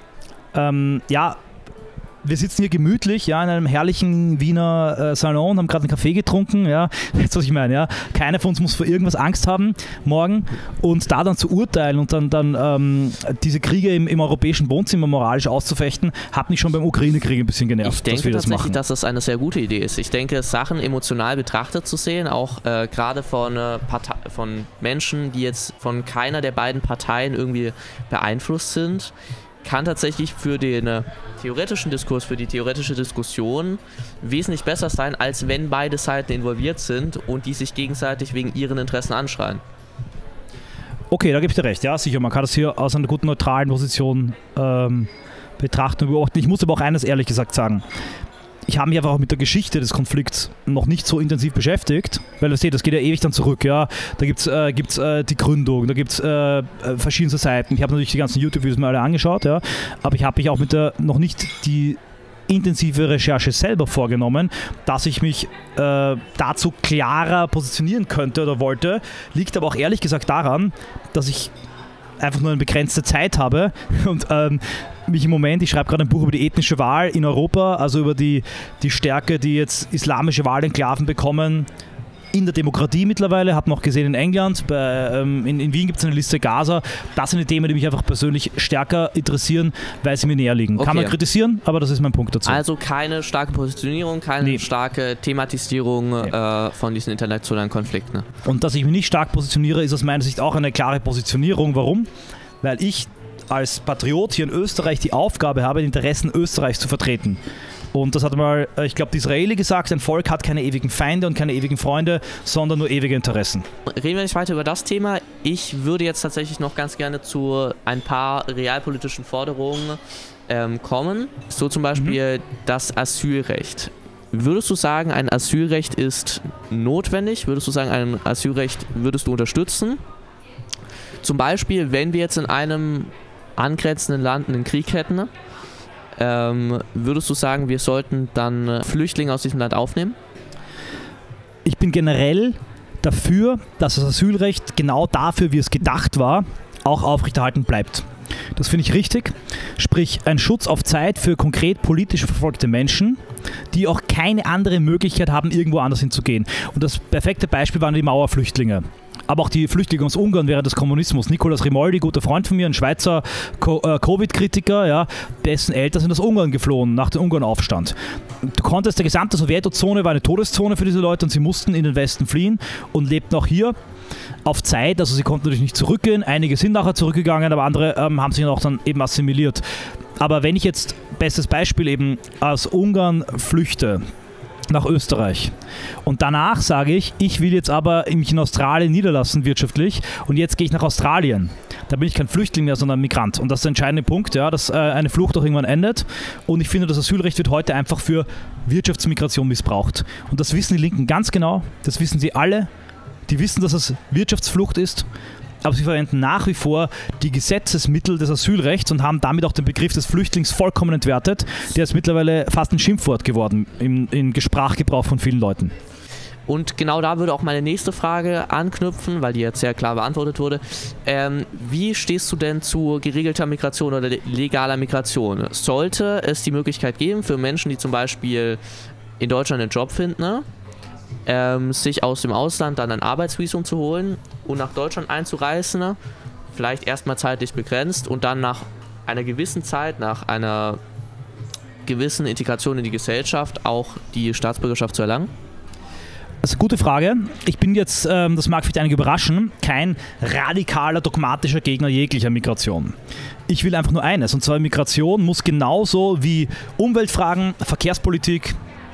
ähm, ja, wir sitzen hier gemütlich, ja, in einem herrlichen Wiener äh, Salon, haben gerade einen Kaffee getrunken, ja, weißt du, was ich meine, ja. Keiner von uns muss vor irgendwas Angst haben morgen und da dann zu urteilen und dann, dann ähm, diese Kriege im, im europäischen Wohnzimmer moralisch auszufechten, hat mich schon beim Ukraine-Krieg ein bisschen genervt, ich denke dass wir das tatsächlich, machen. dass das eine sehr gute Idee ist. Ich denke, Sachen emotional betrachtet zu sehen, auch äh, gerade von, äh, von Menschen, die jetzt von keiner der beiden Parteien irgendwie beeinflusst sind, kann tatsächlich für den äh, theoretischen Diskurs, für die theoretische Diskussion wesentlich besser sein, als wenn beide Seiten involviert sind und die sich gegenseitig wegen ihren Interessen anschreien. Okay, da gebe ich dir recht, ja, sicher. Man kann das hier aus einer guten neutralen Position ähm, betrachten und beobachten. Ich muss aber auch eines ehrlich gesagt sagen. Ich habe mich einfach auch mit der Geschichte des Konflikts noch nicht so intensiv beschäftigt, weil ihr seht, das geht ja ewig dann zurück, ja. Da gibt es äh, gibt's, äh, die Gründung, da gibt es äh, verschiedenste Seiten. Ich habe natürlich die ganzen YouTube-Videos mir alle angeschaut, ja, aber ich habe mich auch mit der noch nicht die intensive Recherche selber vorgenommen, dass ich mich äh, dazu klarer positionieren könnte oder wollte. Liegt aber auch ehrlich gesagt daran, dass ich einfach nur eine begrenzte Zeit habe und ähm, mich im Moment, ich schreibe gerade ein Buch über die ethnische Wahl in Europa, also über die, die Stärke, die jetzt islamische Wahlenklaven bekommen in der Demokratie mittlerweile, habe noch gesehen in England, bei, ähm, in, in Wien gibt es eine Liste Gaza. Das sind die Themen, die mich einfach persönlich stärker interessieren, weil sie mir näher liegen. Okay. Kann man kritisieren, aber das ist mein Punkt dazu. Also keine starke Positionierung, keine nee. starke Thematisierung nee. äh, von diesen internationalen Konflikten. Und dass ich mich nicht stark positioniere, ist aus meiner Sicht auch eine klare Positionierung. Warum? Weil ich als Patriot hier in Österreich die Aufgabe habe, die Interessen Österreichs zu vertreten. Und das hat mal, ich glaube, die Israeli gesagt, ein Volk hat keine ewigen Feinde und keine ewigen Freunde, sondern nur ewige Interessen. Reden wir nicht weiter über das Thema. Ich würde jetzt tatsächlich noch ganz gerne zu ein paar realpolitischen Forderungen ähm, kommen. So zum Beispiel mhm. das Asylrecht. Würdest du sagen, ein Asylrecht ist notwendig? Würdest du sagen, ein Asylrecht würdest du unterstützen? Zum Beispiel, wenn wir jetzt in einem angrenzenden Land einen Krieg hätten Ähm, würdest du sagen, wir sollten dann Flüchtlinge aus diesem Land aufnehmen? Ich bin generell dafür, dass das Asylrecht genau dafür, wie es gedacht war, auch aufrechterhalten bleibt. Das finde ich richtig. Sprich, ein Schutz auf Zeit für konkret politisch verfolgte Menschen, die auch keine andere Möglichkeit haben, irgendwo anders hinzugehen. Und das perfekte Beispiel waren die Mauerflüchtlinge. Aber auch die Flüchtlinge aus Ungarn während des Kommunismus. Nicolas Rimoldi, guter Freund von mir, ein Schweizer Co- äh, Covid-Kritiker, ja, dessen Eltern sind aus Ungarn geflohen nach dem Ungarn-Aufstand. Du konntest, der gesamte Sowjetzone war eine Todeszone für diese Leute und sie mussten in den Westen fliehen und lebten auch hier auf Zeit. Also sie konnten natürlich nicht zurückgehen. Einige sind nachher zurückgegangen, aber andere ähm, haben sich auch dann eben assimiliert. Aber wenn ich jetzt, bestes Beispiel eben, aus Ungarn flüchte nach Österreich und danach sage ich, ich will jetzt aber mich in Australien niederlassen wirtschaftlich und jetzt gehe ich nach Australien. Da bin ich kein Flüchtling mehr, sondern Migrant. Und das ist der entscheidende Punkt, ja, dass äh, eine Flucht auch irgendwann endet. Und ich finde, das Asylrecht wird heute einfach für Wirtschaftsmigration missbraucht. Und das wissen die Linken ganz genau, das wissen sie alle. Die wissen, dass es Wirtschaftsflucht ist, aber sie verwenden nach wie vor die Gesetzesmittel des Asylrechts und haben damit auch den Begriff des Flüchtlings vollkommen entwertet. Der ist mittlerweile fast ein Schimpfwort geworden im, im Sprachgebrauch von vielen Leuten. Und genau da würde auch meine nächste Frage anknüpfen, weil die jetzt sehr klar beantwortet wurde. Ähm, wie stehst du denn zu geregelter Migration oder legaler Migration? Sollte es die Möglichkeit geben für Menschen, die zum Beispiel in Deutschland einen Job finden, ne? Ähm, sich aus dem Ausland dann ein Arbeitsvisum zu holen und nach Deutschland einzureisen, ne? Vielleicht erstmal zeitlich begrenzt und dann nach einer gewissen Zeit, nach einer gewissen Integration in die Gesellschaft auch die Staatsbürgerschaft zu erlangen? Das ist eine gute Frage. Ich bin jetzt, ähm, das mag vielleicht einige überraschen, kein radikaler, dogmatischer Gegner jeglicher Migration. Ich will einfach nur eines, und zwar Migration muss genauso wie Umweltfragen, Verkehrspolitik,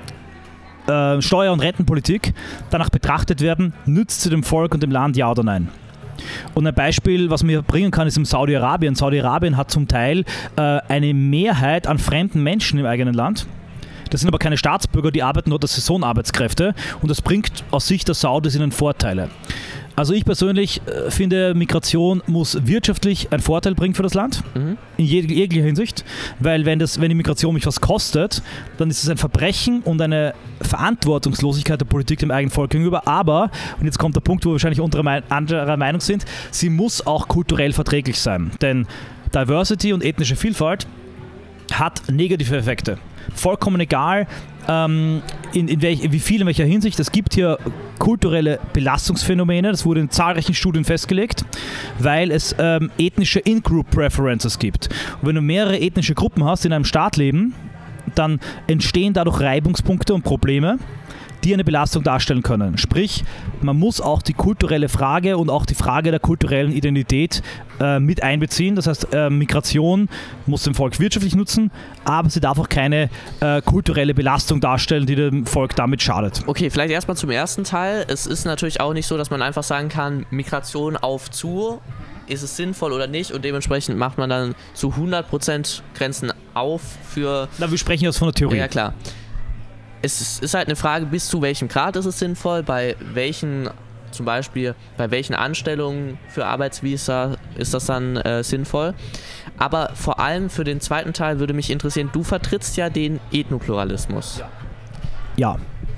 äh, Steuer- und Rentenpolitik danach betrachtet werden, nützt sie dem Volk und dem Land, ja oder nein. Und ein Beispiel, was man hier bringen kann, ist in Saudi-Arabien. Saudi-Arabien hat zum Teil äh, eine Mehrheit an fremden Menschen im eigenen Land. Das sind aber keine Staatsbürger, die arbeiten nur als Saisonarbeitskräfte und das bringt aus Sicht der Saudis ihnen Vorteile. Also ich persönlich äh, finde, Migration muss wirtschaftlich einen Vorteil bringen für das Land, mhm. in jeg- jeglicher Hinsicht, weil wenn, das, wenn die Migration mich was kostet, dann ist es ein Verbrechen und eine Verantwortungslosigkeit der Politik dem eigenen Volk gegenüber, aber, und jetzt kommt der Punkt, wo wir wahrscheinlich unterer anderer Meinung sind, sie muss auch kulturell verträglich sein, denn Diversity und ethnische Vielfalt hat negative Effekte. Vollkommen egal, ähm, in, in welch, wie viel, in welcher Hinsicht. Es gibt hier kulturelle Belastungsphänomene, das wurde in zahlreichen Studien festgelegt, weil es ähm, ethnische In-Group-Preferences gibt. Und wenn du mehrere ethnische Gruppen hast, die in einem Staat leben, dann entstehen dadurch Reibungspunkte und Probleme, die eine Belastung darstellen können. Sprich, man muss auch die kulturelle Frage und auch die Frage der kulturellen Identität äh, mit einbeziehen. Das heißt, äh, Migration muss dem Volk wirtschaftlich nutzen, aber sie darf auch keine äh, kulturelle Belastung darstellen, die dem Volk damit schadet. Okay, vielleicht erstmal zum ersten Teil. Es ist natürlich auch nicht so, dass man einfach sagen kann, Migration auf zu, ist es sinnvoll oder nicht, und dementsprechend macht man dann zu hundert Prozent Grenzen auf für... Na, wir sprechen jetzt von der Theorie. Ja, klar. Es ist halt eine Frage, bis zu welchem Grad ist es sinnvoll, bei welchen, zum Beispiel, bei welchen Anstellungen für Arbeitsvisa ist das dann äh, sinnvoll. Aber vor allem für den zweiten Teil würde mich interessieren, du vertrittst ja den Ethnopluralismus. Ja.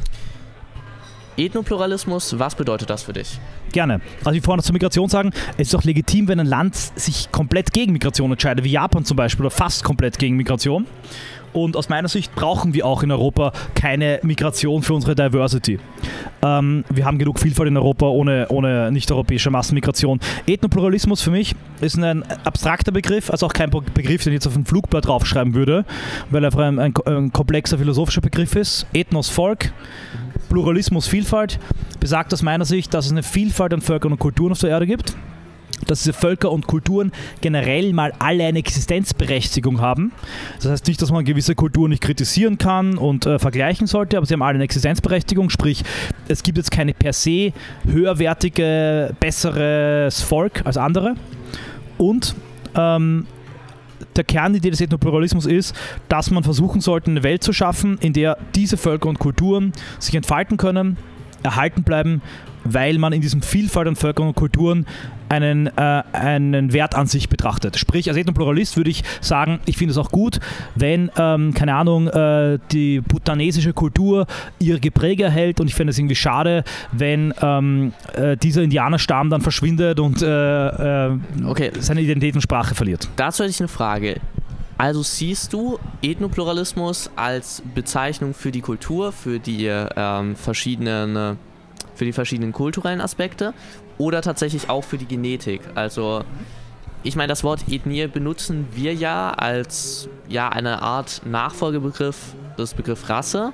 Ethnopluralismus, was bedeutet das für dich? Gerne. Also wie vorhin zur Migration sagen, es ist auch legitim, wenn ein Land sich komplett gegen Migration entscheidet, wie Japan zum Beispiel, oder fast komplett gegen Migration. Und aus meiner Sicht brauchen wir auch in Europa keine Migration für unsere Diversity. Ähm, wir haben genug Vielfalt in Europa ohne, ohne nicht-europäische Massenmigration. Ethnopluralismus für mich ist ein abstrakter Begriff, also auch kein Begriff, den ich jetzt auf ein Flugblatt draufschreiben würde, weil er einfach ein, ein, ein komplexer philosophischer Begriff ist. Ethnos, Volk, Pluralismus, Vielfalt, besagt aus meiner Sicht, dass es eine Vielfalt an Völkern und Kulturen auf der Erde gibt, dass diese Völker und Kulturen generell mal alle eine Existenzberechtigung haben. Das heißt nicht, dass man gewisse Kulturen nicht kritisieren kann und äh, vergleichen sollte, aber sie haben alle eine Existenzberechtigung, sprich, es gibt jetzt keine per se höherwertige, besseres Volk als andere. Und ähm, der Kernidee des Ethnopluralismus ist, dass man versuchen sollte, eine Welt zu schaffen, in der diese Völker und Kulturen sich entfalten können erhalten bleiben, weil man in diesem Vielfalt an Völkern und Kulturen einen, äh, einen Wert an sich betrachtet. Sprich, als Ethnopluralist würde ich sagen, ich finde es auch gut, wenn, ähm, keine Ahnung, äh, die bhutanesische Kultur ihre Gepräge erhält, und ich finde es irgendwie schade, wenn ähm, äh, dieser Indianerstamm dann verschwindet und äh, äh, okay. seine Identität und Sprache verliert. Dazu hätte ich eine Frage. Also siehst du Ethnopluralismus als Bezeichnung für die Kultur, für die ähm, verschiedenen für die verschiedenen kulturellen Aspekte oder tatsächlich auch für die Genetik? Also ich meine, das Wort Ethnie benutzen wir ja als ja, eine Art Nachfolgebegriff des Begriffs Rasse.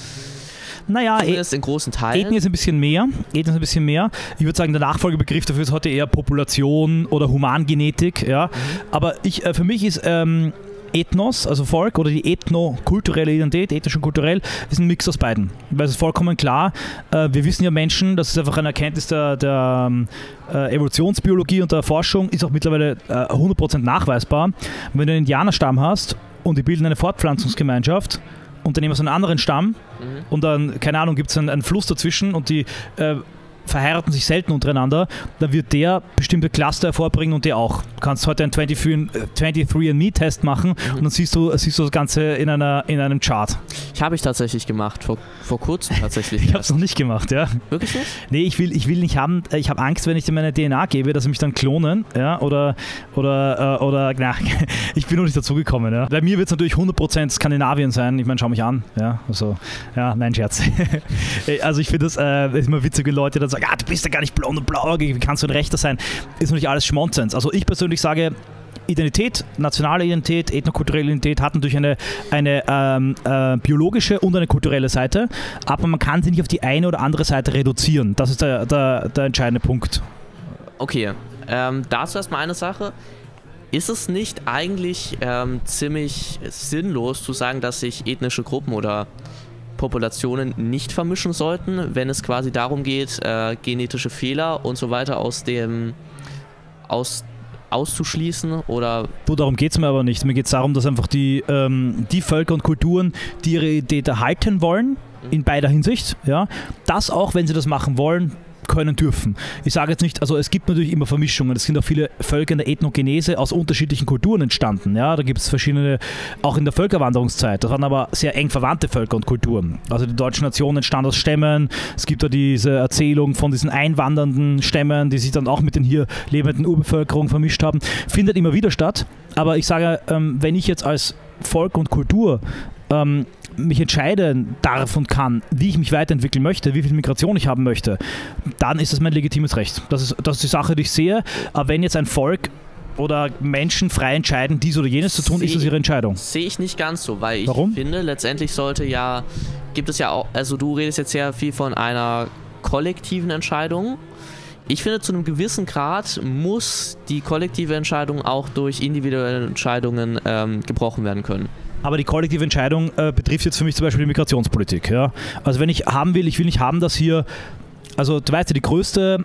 Naja, zumindest in großen Teilen. Ethnie ist ein bisschen mehr. Ethnie ist ein bisschen mehr. Ich würde sagen, der Nachfolgebegriff dafür ist heute eher Population oder Humangenetik. Ja. Mhm. Aber ich, äh, für mich ist ähm, Ethnos, also Volk, oder die ethnokulturelle Identität, ethnisch und kulturell, ist ein Mix aus beiden. Weil es ist vollkommen klar, äh, wir wissen ja Menschen, das ist einfach eine Erkenntnis der, der äh, Evolutionsbiologie und der Forschung, ist auch mittlerweile äh, hundert Prozent nachweisbar. Wenn du einen Indianerstamm hast und die bilden eine Fortpflanzungsgemeinschaft, und dann nehmen wir so einen anderen Stamm mhm. und dann, keine Ahnung, gibt es einen, einen Fluss dazwischen und die äh, verheiraten sich selten untereinander, dann wird der bestimmte Cluster hervorbringen und der auch. Du kannst heute einen twenty-three and me Test machen mhm. und dann siehst du, siehst du das Ganze in, einer, in einem Chart. Ich habe ich tatsächlich gemacht, vor, vor kurzem tatsächlich. Ich habe es noch nicht gemacht, ja. Wirklich nicht? Nee, ich will, ich will nicht haben, ich habe Angst, wenn ich dir meine D N A gebe, dass sie mich dann klonen, ja, oder, oder, äh, oder, na, ich bin noch nicht dazugekommen, ja. Bei mir wird es natürlich hundert Prozent Skandinavien sein, ich meine, schau mich an, ja, also, ja, nein, Scherz. Also ich finde das äh, ist immer witzig, wenn Leute dann sagen, ah, du bist ja gar nicht blond und blauäugig, wie kannst du ein Rechter sein? Ist natürlich alles Schmonzens. Also ich persönlich sage, Identität, nationale Identität, ethnokulturelle Identität hat natürlich eine, eine ähm, äh, biologische und eine kulturelle Seite, aber man kann sie nicht auf die eine oder andere Seite reduzieren. Das ist der, der, der entscheidende Punkt. Okay, ähm, dazu erstmal eine Sache. Ist es nicht eigentlich ähm, ziemlich sinnlos zu sagen, dass sich ethnische Gruppen oder Populationen nicht vermischen sollten, wenn es quasi darum geht, äh, genetische Fehler und so weiter aus dem aus, auszuschließen oder... Du, darum geht es mir aber nicht. Mir geht es darum, dass einfach die, ähm, die Völker und Kulturen, die ihre Idee erhalten wollen, in beider Hinsicht, ja, das auch, wenn sie das machen wollen, können dürfen. Ich sage jetzt nicht, also es gibt natürlich immer Vermischungen, es sind auch viele Völker in der Ethnogenese aus unterschiedlichen Kulturen entstanden, ja, da gibt es verschiedene, auch in der Völkerwanderungszeit, das waren aber sehr eng verwandte Völker und Kulturen. Also die deutsche Nation entstand aus Stämmen, es gibt da diese Erzählung von diesen einwandernden Stämmen, die sich dann auch mit den hier lebenden Urbevölkerungen vermischt haben, findet immer wieder statt, aber ich sage, ähm, wenn ich jetzt als Volk und Kultur ähm, mich entscheiden darf und kann, wie ich mich weiterentwickeln möchte, wie viel Migration ich haben möchte, dann ist das mein legitimes Recht. Das ist, das ist die Sache, die ich sehe. Aber wenn jetzt ein Volk oder Menschen frei entscheiden, dies oder jenes zu tun, seh, ist das ihre Entscheidung. Sehe ich nicht ganz so, weil ich Warum? finde, letztendlich sollte ja, gibt es ja auch, also du redest jetzt sehr viel von einer kollektiven Entscheidung. Ich finde, zu einem gewissen Grad muss die kollektive Entscheidung auch durch individuelle Entscheidungen ähm, gebrochen werden können. Aber die kollektive Entscheidung äh, betrifft jetzt für mich zum Beispiel die Migrationspolitik. Ja? Also wenn ich haben will, ich will nicht haben, dass hier, also du weißt ja, die größte,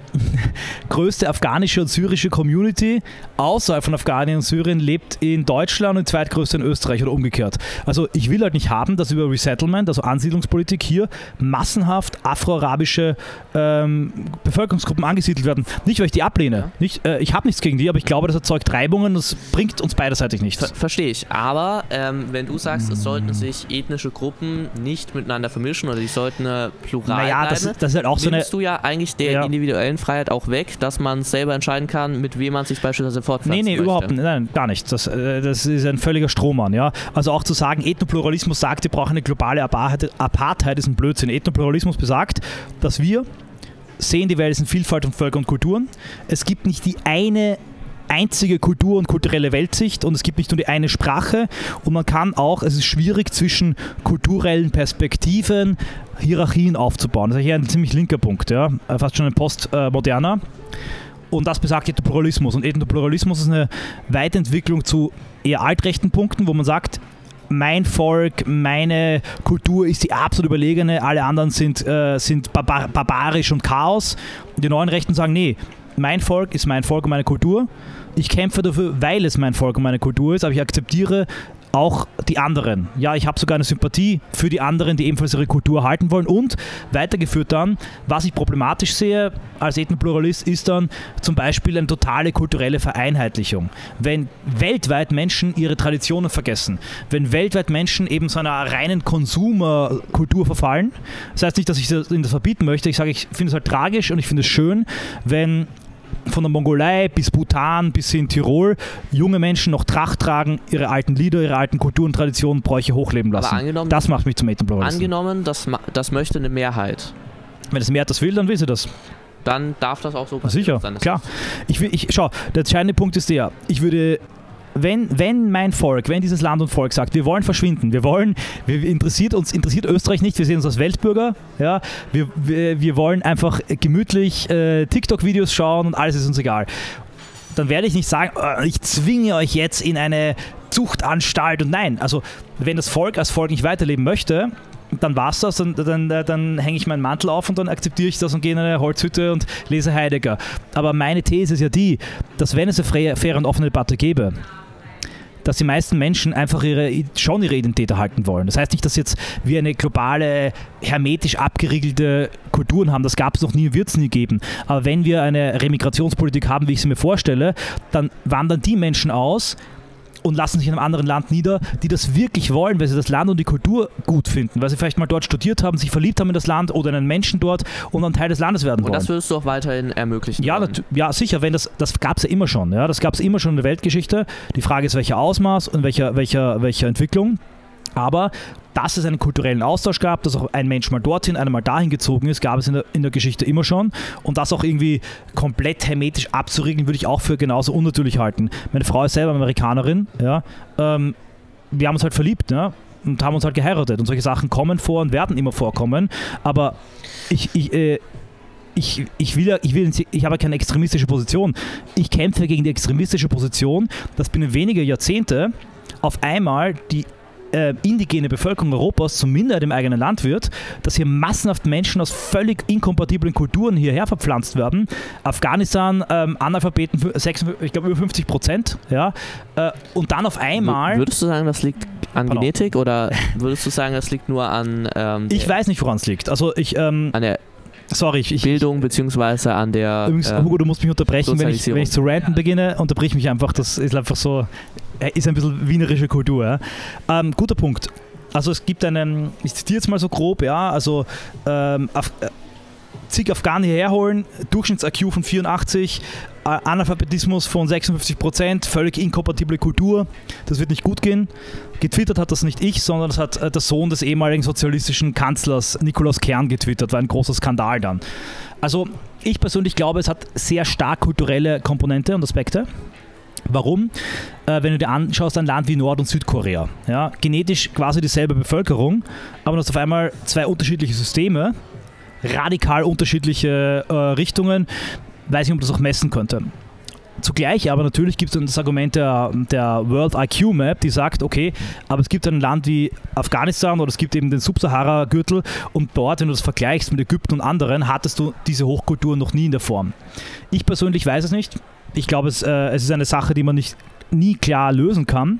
größte afghanische und syrische Community außerhalb von Afghanien und Syrien lebt in Deutschland und die zweitgrößte in Österreich oder umgekehrt. Also ich will halt nicht haben, dass über Resettlement, also Ansiedlungspolitik, hier massenhaft afroarabische ähm, Bevölkerungsgruppen angesiedelt werden. Nicht, weil ich die ablehne. Ja. Nicht, äh, ich habe nichts gegen die, aber ich glaube, das erzeugt Reibungen, das bringt uns beiderseitig nichts. Ver Verstehe ich. Aber ähm, wenn du sagst, es sollten sich ethnische Gruppen nicht miteinander vermischen oder die sollten äh, plural naja, bleiben, das, das ist halt auch so eine... du ja eigentlich der ja. individuellen Freiheit auch weg, dass man selber entscheiden kann, mit wem man sich beispielsweise fortpflanzen Nee, nee, möchte. überhaupt nicht. Nein, gar nicht. Das, das ist ein völliger Strohmann. Ja? Also auch zu sagen, Ethnopluralismus sagt, wir brauchen eine globale Apartheid, Apartheid ist ein Blödsinn. Ethnopluralismus besagt, dass wir sehen, die Welt ist in Vielfalt von Völkern und Kulturen. Es gibt nicht die eine einzige Kultur- und kulturelle Weltsicht und es gibt nicht nur die eine Sprache und man kann auch, es ist schwierig zwischen kulturellen Perspektiven Hierarchien aufzubauen. Das ist hier ein ziemlich linker Punkt, ja? Fast schon ein postmoderner. Und das besagt Ethnopluralismus. Und Ethnopluralismus ist eine Weiterentwicklung zu eher altrechten Punkten, wo man sagt, mein Volk, meine Kultur ist die absolut überlegene, alle anderen sind, äh, sind barbar barbarisch und Chaos. Und die neuen Rechten sagen, nee, mein Volk ist mein Volk und meine Kultur. Ich kämpfe dafür, weil es mein Volk und meine Kultur ist, aber ich akzeptiere auch die anderen. Ja, ich habe sogar eine Sympathie für die anderen, die ebenfalls ihre Kultur halten wollen. Und weitergeführt dann, was ich problematisch sehe als Ethnopluralist, ist dann zum Beispiel eine totale kulturelle Vereinheitlichung. Wenn weltweit Menschen ihre Traditionen vergessen, wenn weltweit Menschen eben so einer reinen Konsumerkultur verfallen, das heißt nicht, dass ich das, das verbieten möchte, ich sage, ich finde es halt tragisch und ich finde es schön, wenn von der Mongolei bis Bhutan bis hin Tirol junge Menschen noch Tracht tragen, ihre alten Lieder, ihre alten Kulturen, Traditionen, Bräuche hochleben lassen. Das macht mich zum Ethnopluralisten. Angenommen, das, das möchte eine Mehrheit. Wenn das Mehrheit das will, dann will sie das. Dann darf das auch so passieren. Sicher, klar. Ich, ich, schau, der entscheidende Punkt ist der, ich würde... Wenn, wenn mein Volk, wenn dieses Land und Volk sagt, wir wollen verschwinden, wir wollen, wir interessiert uns interessiert Österreich nicht, wir sehen uns als Weltbürger, ja, wir, wir, wir wollen einfach gemütlich äh, TikTok-Videos schauen und alles ist uns egal. Dann werde ich nicht sagen, oh, ich zwinge euch jetzt in eine Zuchtanstalt und nein, also wenn das Volk als Volk nicht weiterleben möchte, dann war's das, dann, dann, dann hänge ich meinen Mantel auf und dann akzeptiere ich das und gehe in eine Holzhütte und lese Heidegger. Aber meine These ist ja die, dass wenn es eine faire und offene Debatte gäbe, dass die meisten Menschen einfach ihre, schon ihre Identität erhalten wollen. Das heißt nicht, dass jetzt wir eine globale, hermetisch abgeriegelte Kulturen haben. Das gab es noch nie, wird es nie geben. Aber wenn wir eine Remigrationspolitik haben, wie ich sie mir vorstelle, dann wandern die Menschen aus und lassen sich in einem anderen Land nieder, die das wirklich wollen, weil sie das Land und die Kultur gut finden, weil sie vielleicht mal dort studiert haben, sich verliebt haben in das Land oder in einen Menschen dort und dann Teil des Landes werden wollen. Und das würdest du auch weiterhin ermöglichen? Ja, ja sicher, wenn das, das gab es ja immer schon. Ja, das gab es immer schon in der Weltgeschichte. Die Frage ist, welcher Ausmaß und welcher, welcher, welcher Entwicklung. Aber dass es einen kulturellen Austausch gab, dass auch ein Mensch mal dorthin, einer mal dahin gezogen ist, gab es in der, in der Geschichte immer schon. Und das auch irgendwie komplett hermetisch abzuriegeln, würde ich auch für genauso unnatürlich halten. Meine Frau ist selber Amerikanerin. Ja, ähm, wir haben uns halt verliebt, ja, und haben uns halt geheiratet. Und solche Sachen kommen vor und werden immer vorkommen. Aber ich... ich äh, Ich, ich, will, ich, will, ich habe keine extremistische Position. Ich kämpfe gegen die extremistische Position, dass binnen weniger Jahrzehnte auf einmal die äh, indigene Bevölkerung Europas zur Minderheit im eigenen Land wird, dass hier massenhaft Menschen aus völlig inkompatiblen Kulturen hierher verpflanzt werden. Afghanistan, ähm, Analphabeten, ich glaube über fünfzig Prozent. Ja, äh, und dann auf einmal... Würdest du sagen, das liegt an Pardon. Genetik oder würdest du sagen, das liegt nur an... Ähm, ich weiß nicht, woran es liegt. Also ich... Ähm, an der Sorry, ich, Bildung beziehungsweise an der... Übrigens, äh, Hugo, du musst mich unterbrechen, wenn ich, wenn ich zu ranten beginne, unterbrich mich einfach, das ist einfach so, ist ein bisschen wienerische Kultur. Ja? Ähm, guter Punkt. Also es gibt einen, ich zitiere jetzt mal so grob, ja, also ähm, Af äh, zig Afghanen hierher holen, Durchschnitts-I Q von vierundachtzig, äh, Analphabetismus von sechsundfünfzig Prozent, völlig inkompatible Kultur, das wird nicht gut gehen. Getwittert hat das nicht ich, sondern das hat äh, der Sohn des ehemaligen sozialistischen Kanzlers Nikolaus Kern getwittert, war ein großer Skandal dann. Also ich persönlich glaube, es hat sehr stark kulturelle Komponente und Aspekte. Warum? Äh, wenn du dir anschaust, ein Land wie Nord- und Südkorea, ja, genetisch quasi dieselbe Bevölkerung, aber du hast auf einmal zwei unterschiedliche Systeme, radikal unterschiedliche äh, Richtungen, weiß nicht, ob man das auch messen könnte. Zugleich aber natürlich gibt es das Argument der, der World I Q Map, die sagt, okay, aber es gibt ein Land wie Afghanistan oder es gibt eben den Subsahara-Gürtel und dort, wenn du das vergleichst mit Ägypten und anderen, hattest du diese Hochkultur noch nie in der Form. Ich persönlich weiß es nicht. Ich glaube, es, äh, es ist eine Sache, die man nicht, nie klar lösen kann.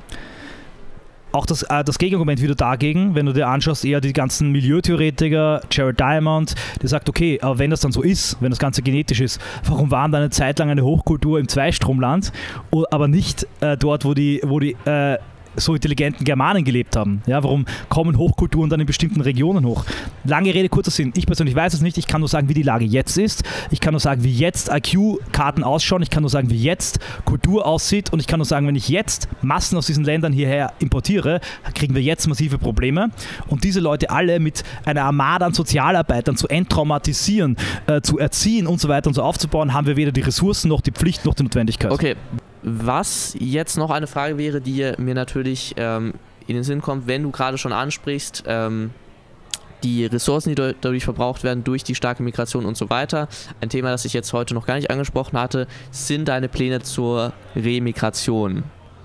Auch das, äh, das Gegenargument wieder dagegen, wenn du dir anschaust, eher die ganzen Milieutheoretiker, Jared Diamond, der sagt, okay, aber wenn das dann so ist, wenn das Ganze genetisch ist, warum waren da eine Zeit lang eine Hochkultur im Zweistromland, aber nicht äh, dort, wo die, wo die äh, so intelligenten Germanen gelebt haben. Ja, warum kommen Hochkulturen dann in bestimmten Regionen hoch? Lange Rede, kurzer Sinn. Ich persönlich weiß es nicht. Ich kann nur sagen, wie die Lage jetzt ist. Ich kann nur sagen, wie jetzt I Q-Karten ausschauen. Ich kann nur sagen, wie jetzt Kultur aussieht. Und ich kann nur sagen, wenn ich jetzt Massen aus diesen Ländern hierher importiere, kriegen wir jetzt massive Probleme. Und diese Leute alle mit einer Armada an Sozialarbeitern zu enttraumatisieren, äh, zu erziehen und so weiter und so aufzubauen, haben wir weder die Ressourcen noch die Pflicht noch die Notwendigkeit. Okay. Was jetzt noch eine Frage wäre, die mir natürlich ähm, in den Sinn kommt, wenn du gerade schon ansprichst, ähm, die Ressourcen, die dadurch verbraucht werden, durch die starke Migration und so weiter. Ein Thema, das ich jetzt heute noch gar nicht angesprochen hatte, sind deine Pläne zur Remigration.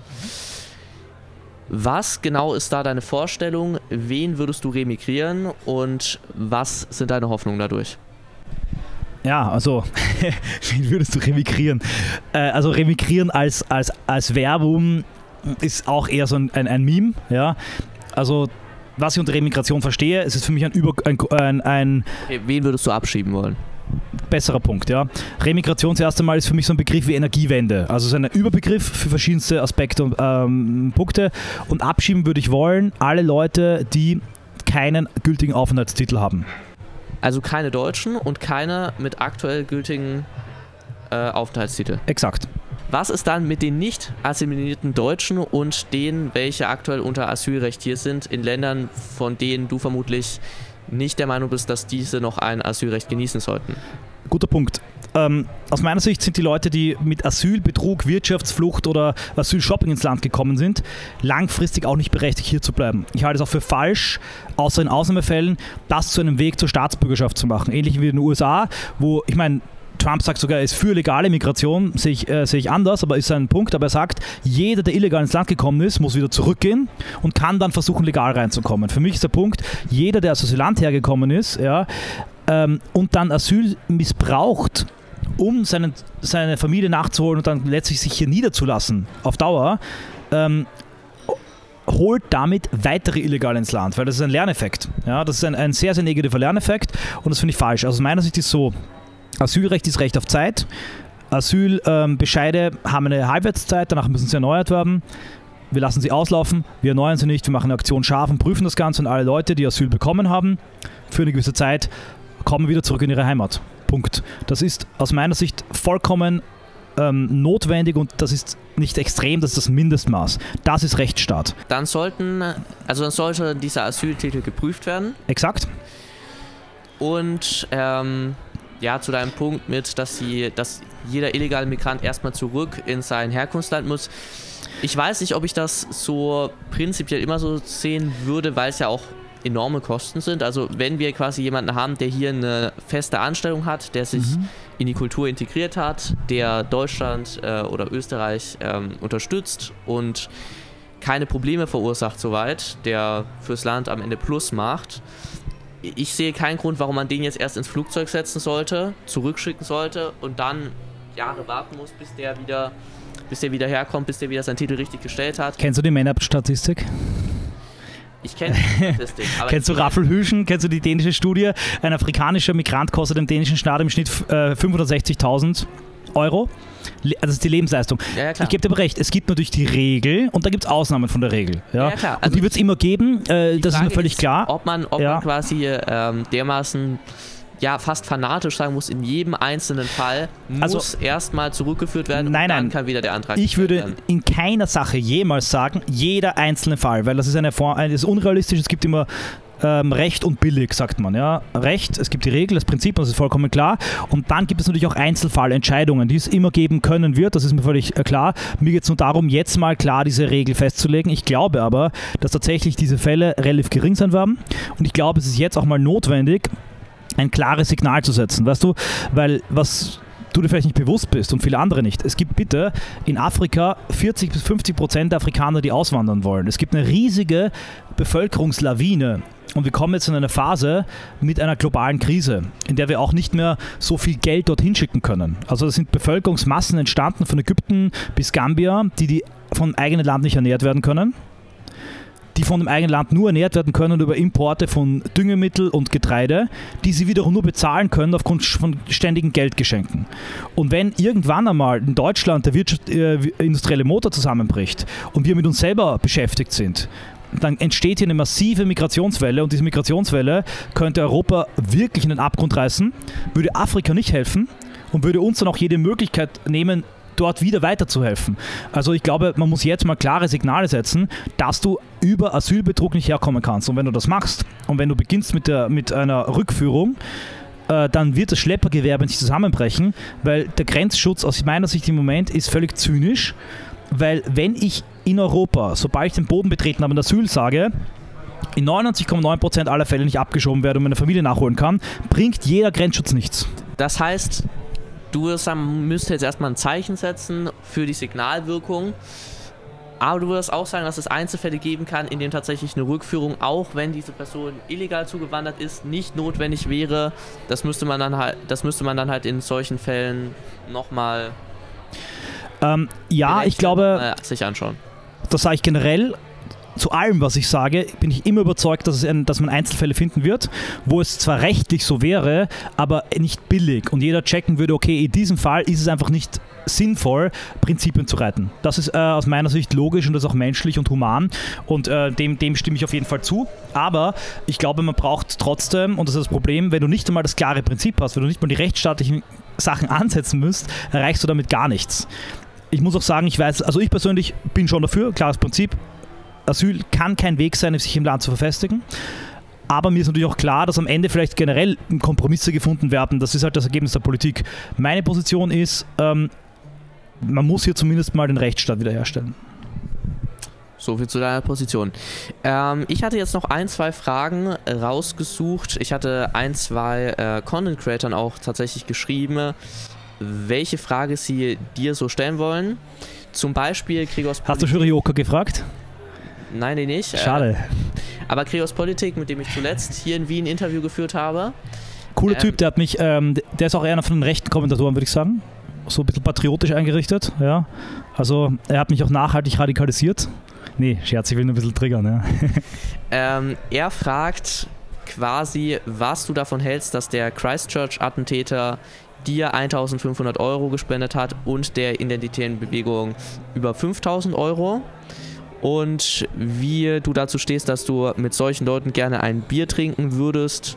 Was genau ist da deine Vorstellung? Wen würdest du remigrieren und was sind deine Hoffnungen dadurch? Ja, also, wen würdest du remigrieren? Äh, also remigrieren als, als, als Verbum ist auch eher so ein, ein, ein Meme. Ja? Also, was ich unter Remigration verstehe, ist es für mich ein, Über, ein, ein, ein okay, wen würdest du abschieben wollen? Besserer Punkt, ja. Remigration zuerst einmal ist für mich so ein Begriff wie Energiewende. Also es ist ein Überbegriff für verschiedenste Aspekte und ähm, Punkte. Und abschieben würde ich wollen, alle Leute, die keinen gültigen Aufenthaltstitel haben. Also keine Deutschen und keine mit aktuell gültigen äh, Aufenthaltstitel. Exakt. Was ist dann mit den nicht assimilierten Deutschen und denen, welche aktuell unter Asylrecht hier sind, in Ländern, von denen du vermutlich nicht der Meinung bist, dass diese noch ein Asylrecht genießen sollten? Guter Punkt. Ähm, aus meiner Sicht sind die Leute, die mit Asylbetrug, Wirtschaftsflucht oder Asylshopping ins Land gekommen sind, langfristig auch nicht berechtigt, hier zu bleiben. Ich halte es auch für falsch, außer in Ausnahmefällen, das zu einem Weg zur Staatsbürgerschaft zu machen. Ähnlich wie in den U S A, wo, ich meine, Trump sagt sogar, er ist für legale Migration, sehe ich, äh, sehe ich anders, aber ist sein Punkt. Aber er sagt, jeder, der illegal ins Land gekommen ist, muss wieder zurückgehen und kann dann versuchen, legal reinzukommen. Für mich ist der Punkt, jeder, der aus Asylant hergekommen ist, ja, ähm, und dann Asyl missbraucht, um seinen, seine Familie nachzuholen und dann letztlich sich hier niederzulassen, auf Dauer, ähm, holt damit weitere Illegale ins Land, weil das ist ein Lerneffekt. Ja, das ist ein, ein sehr, sehr negativer Lerneffekt und das finde ich falsch. Also aus meiner Sicht ist es so, Asylrecht ist Recht auf Zeit. Asylbescheide ähm, haben eine Halbwertszeit, danach müssen sie erneuert werden. Wir lassen sie auslaufen, wir erneuern sie nicht, wir machen eine Aktion scharf und prüfen das Ganze und alle Leute, die Asyl bekommen haben, für eine gewisse Zeit, kommen wieder zurück in ihre Heimat. Punkt. Das ist aus meiner Sicht vollkommen ähm, notwendig und das ist nicht extrem, das ist das Mindestmaß. Das ist Rechtsstaat. Dann sollten, also dann sollte dieser Asyltitel geprüft werden. Exakt. Und ähm, ja, zu deinem Punkt mit, dass, sie, dass jeder illegale Migrant erstmal zurück in sein Herkunftsland muss. Ich weiß nicht, ob ich das so prinzipiell immer so sehen würde, weil es ja auch enorme Kosten sind. Also wenn wir quasi jemanden haben, der hier eine feste Anstellung hat, der sich mhm. in die Kultur integriert hat, der Deutschland äh, oder Österreich ähm, unterstützt und keine Probleme verursacht soweit, der fürs Land am Ende Plus macht. Ich sehe keinen Grund, warum man den jetzt erst ins Flugzeug setzen sollte, zurückschicken sollte und dann Jahre warten muss, bis der wieder, bis der wieder herkommt, bis der wieder seinen Titel richtig gestellt hat. Kennst du die Männerstatistik? Ich kenne die Statistik. Kennst du Raffel Hüschen? Kennst du die dänische Studie? Ein afrikanischer Migrant kostet dem dänischen Staat im Schnitt äh, fünfhundertsechzigtausend Euro. Also das ist die Lebensleistung. Ja, ja, ich gebe dir aber recht, es gibt natürlich die Regel und da gibt es Ausnahmen von der Regel. Ja, ja klar. Also und die wird es immer geben, äh, das Frage ist mir völlig ist, klar. Ob man, ob ja. man quasi ähm, dermaßen ja, fast fanatisch sagen muss, in jedem einzelnen Fall muss also, erstmal zurückgeführt werden nein, und dann nein. kann wieder der Antrag Ich würde werden. in keiner Sache jemals sagen, jeder einzelne Fall, weil das ist, eine Form, das ist unrealistisch, es gibt immer Ähm, Recht und billig, sagt man. Ja? Recht, es gibt die Regel, das Prinzip, das ist vollkommen klar. Und dann gibt es natürlich auch Einzelfallentscheidungen, die es immer geben können wird, das ist mir völlig äh, klar. Mir geht es nur darum, jetzt mal klar diese Regel festzulegen. Ich glaube aber, dass tatsächlich diese Fälle relativ gering sein werden. Und ich glaube, es ist jetzt auch mal notwendig, ein klares Signal zu setzen. Weißt du, weil was du dir vielleicht nicht bewusst bist und viele andere nicht. Es gibt bitte in Afrika vierzig bis fünfzig Prozent der Afrikaner, die auswandern wollen. Es gibt eine riesige Bevölkerungslawine. Und wir kommen jetzt in eine Phase mit einer globalen Krise, in der wir auch nicht mehr so viel Geld dorthin schicken können. Also es sind Bevölkerungsmassen entstanden von Ägypten bis Gambia, die, die vom eigenen Land nicht ernährt werden können, die von dem eigenen Land nur ernährt werden können über Importe von Düngemittel und Getreide, die sie wiederum nur bezahlen können aufgrund von ständigen Geldgeschenken. Und wenn irgendwann einmal in Deutschland der Wirtschaft, äh, industrielle Motor zusammenbricht und wir mit uns selber beschäftigt sind, dann entsteht hier eine massive Migrationswelle und diese Migrationswelle könnte Europa wirklich in den Abgrund reißen, würde Afrika nicht helfen und würde uns dann auch jede Möglichkeit nehmen, dort wieder weiterzuhelfen. Also ich glaube, man muss jetzt mal klare Signale setzen, dass du über Asylbetrug nicht herkommen kannst. Und wenn du das machst und wenn du beginnst mit, der, mit einer Rückführung, äh, dann wird das Schleppergewerbe nicht zusammenbrechen, weil der Grenzschutz aus meiner Sicht im Moment ist völlig zynisch, weil wenn ich in Europa, sobald ich den Boden betreten habe und Asyl sage, in neunundneunzig Komma neun Prozent aller Fälle nicht abgeschoben werde und meine Familie nachholen kann, bringt jeder Grenzschutz nichts. Das heißt, du müsstest jetzt erstmal ein Zeichen setzen für die Signalwirkung, aber du würdest auch sagen, dass es Einzelfälle geben kann, in denen tatsächlich eine Rückführung, auch wenn diese Person illegal zugewandert ist, nicht notwendig wäre. Das müsste man dann halt, das müsste man dann halt in solchen Fällen nochmal ähm, ja, ich glaube, sich anschauen. das sage ich generell, zu allem, was ich sage, bin ich immer überzeugt, dass, es ein, dass man Einzelfälle finden wird, wo es zwar rechtlich so wäre, aber nicht billig und jeder checken würde, okay, in diesem Fall ist es einfach nicht sinnvoll, Prinzipien zu reiten. Das ist äh, aus meiner Sicht logisch und das ist auch menschlich und human und äh, dem, dem stimme ich auf jeden Fall zu. Aber ich glaube, man braucht trotzdem, und das ist das Problem, wenn du nicht einmal das klare Prinzip hast, wenn du nicht mal die rechtsstaatlichen Sachen ansetzen müsst, erreichst du damit gar nichts. Ich muss auch sagen, ich weiß, also ich persönlich bin schon dafür, klares Prinzip, Asyl kann kein Weg sein, sich im Land zu verfestigen. Aber mir ist natürlich auch klar, dass am Ende vielleicht generell Kompromisse gefunden werden. Das ist halt das Ergebnis der Politik. Meine Position ist, ähm, man muss hier zumindest mal den Rechtsstaat wiederherstellen. So viel zu deiner Position. Ähm, ich hatte jetzt noch ein, zwei Fragen rausgesucht. Ich hatte ein, zwei äh, Content-Creatern auch tatsächlich geschrieben, welche Frage sie dir so stellen wollen. Zum Beispiel Gregors Politik. Hast du schon Ryoka gefragt? Nein, den nicht. Schade. Äh, aber Gregors Politik, mit dem ich zuletzt hier in Wien ein Interview geführt habe. Cooler ähm, Typ, der hat mich, ähm, der ist auch einer von den rechten Kommentatoren, würde ich sagen. So ein bisschen patriotisch eingerichtet, ja. Also er hat mich auch nachhaltig radikalisiert. Nee, Scherz, ich will nur ein bisschen triggern, ja. ähm, er fragt quasi, was du davon hältst, dass der Christchurch-Attentäter dir eintausendfünfhundert Euro gespendet hat und der identitären Bewegung über fünftausend Euro. Und wie du dazu stehst, dass du mit solchen Leuten gerne ein Bier trinken würdest.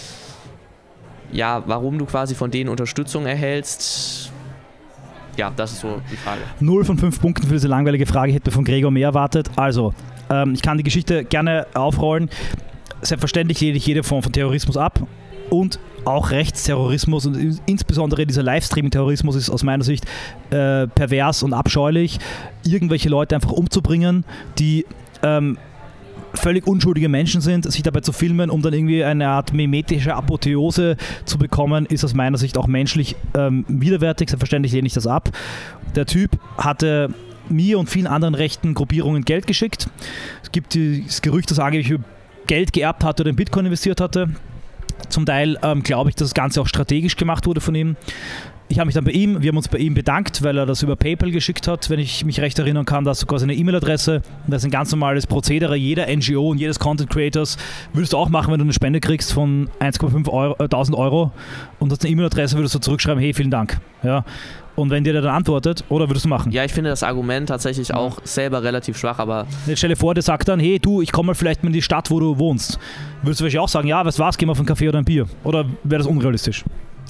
Ja, warum du quasi von denen Unterstützung erhältst. Ja, das ist so die Frage. Null von fünf Punkten für diese langweilige Frage. Ich hätte von Gregor mehr erwartet. Also, ähm, ich kann die Geschichte gerne aufrollen. Selbstverständlich lehne ich jede Form von Terrorismus ab. Und auch Rechtsterrorismus und insbesondere dieser Livestreaming-Terrorismus ist aus meiner Sicht äh, pervers und abscheulich. Irgendwelche Leute einfach umzubringen, die ähm, völlig unschuldige Menschen sind, sich dabei zu filmen, um dann irgendwie eine Art mimetische Apotheose zu bekommen, ist aus meiner Sicht auch menschlich ähm, widerwärtig. Selbstverständlich lehne ich das ab. Der Typ hatte mir und vielen anderen rechten Gruppierungen Geld geschickt. Es gibt das Gerücht, dass er angeblich Geld geerbt hatte oder in Bitcoin investiert hatte. Zum Teil ähm, glaube ich, dass das Ganze auch strategisch gemacht wurde von ihm. Ich habe mich dann bei ihm, wir haben uns bei ihm bedankt, weil er das über PayPal geschickt hat, wenn ich mich recht erinnern kann, da hast du quasi eine E-Mail-Adresse. Das ist ein ganz normales Prozedere jeder N G O und jedes Content Creators. Würdest du auch machen, wenn du eine Spende kriegst von eins Komma fünf tausend Euro und hast eine E-Mail-Adresse, würdest du zurückschreiben, hey, vielen Dank. Ja. Und wenn dir der dann antwortet, oder würdest du machen? Ja, ich finde das Argument tatsächlich auch ja. selber relativ schwach, aber... Jetzt stell dir vor, der sagt dann, hey du, ich komme mal vielleicht mal in die Stadt, wo du wohnst. Würdest du vielleicht auch sagen, ja, was war's, geh mal auf einen Kaffee oder ein Bier? Oder wäre das unrealistisch?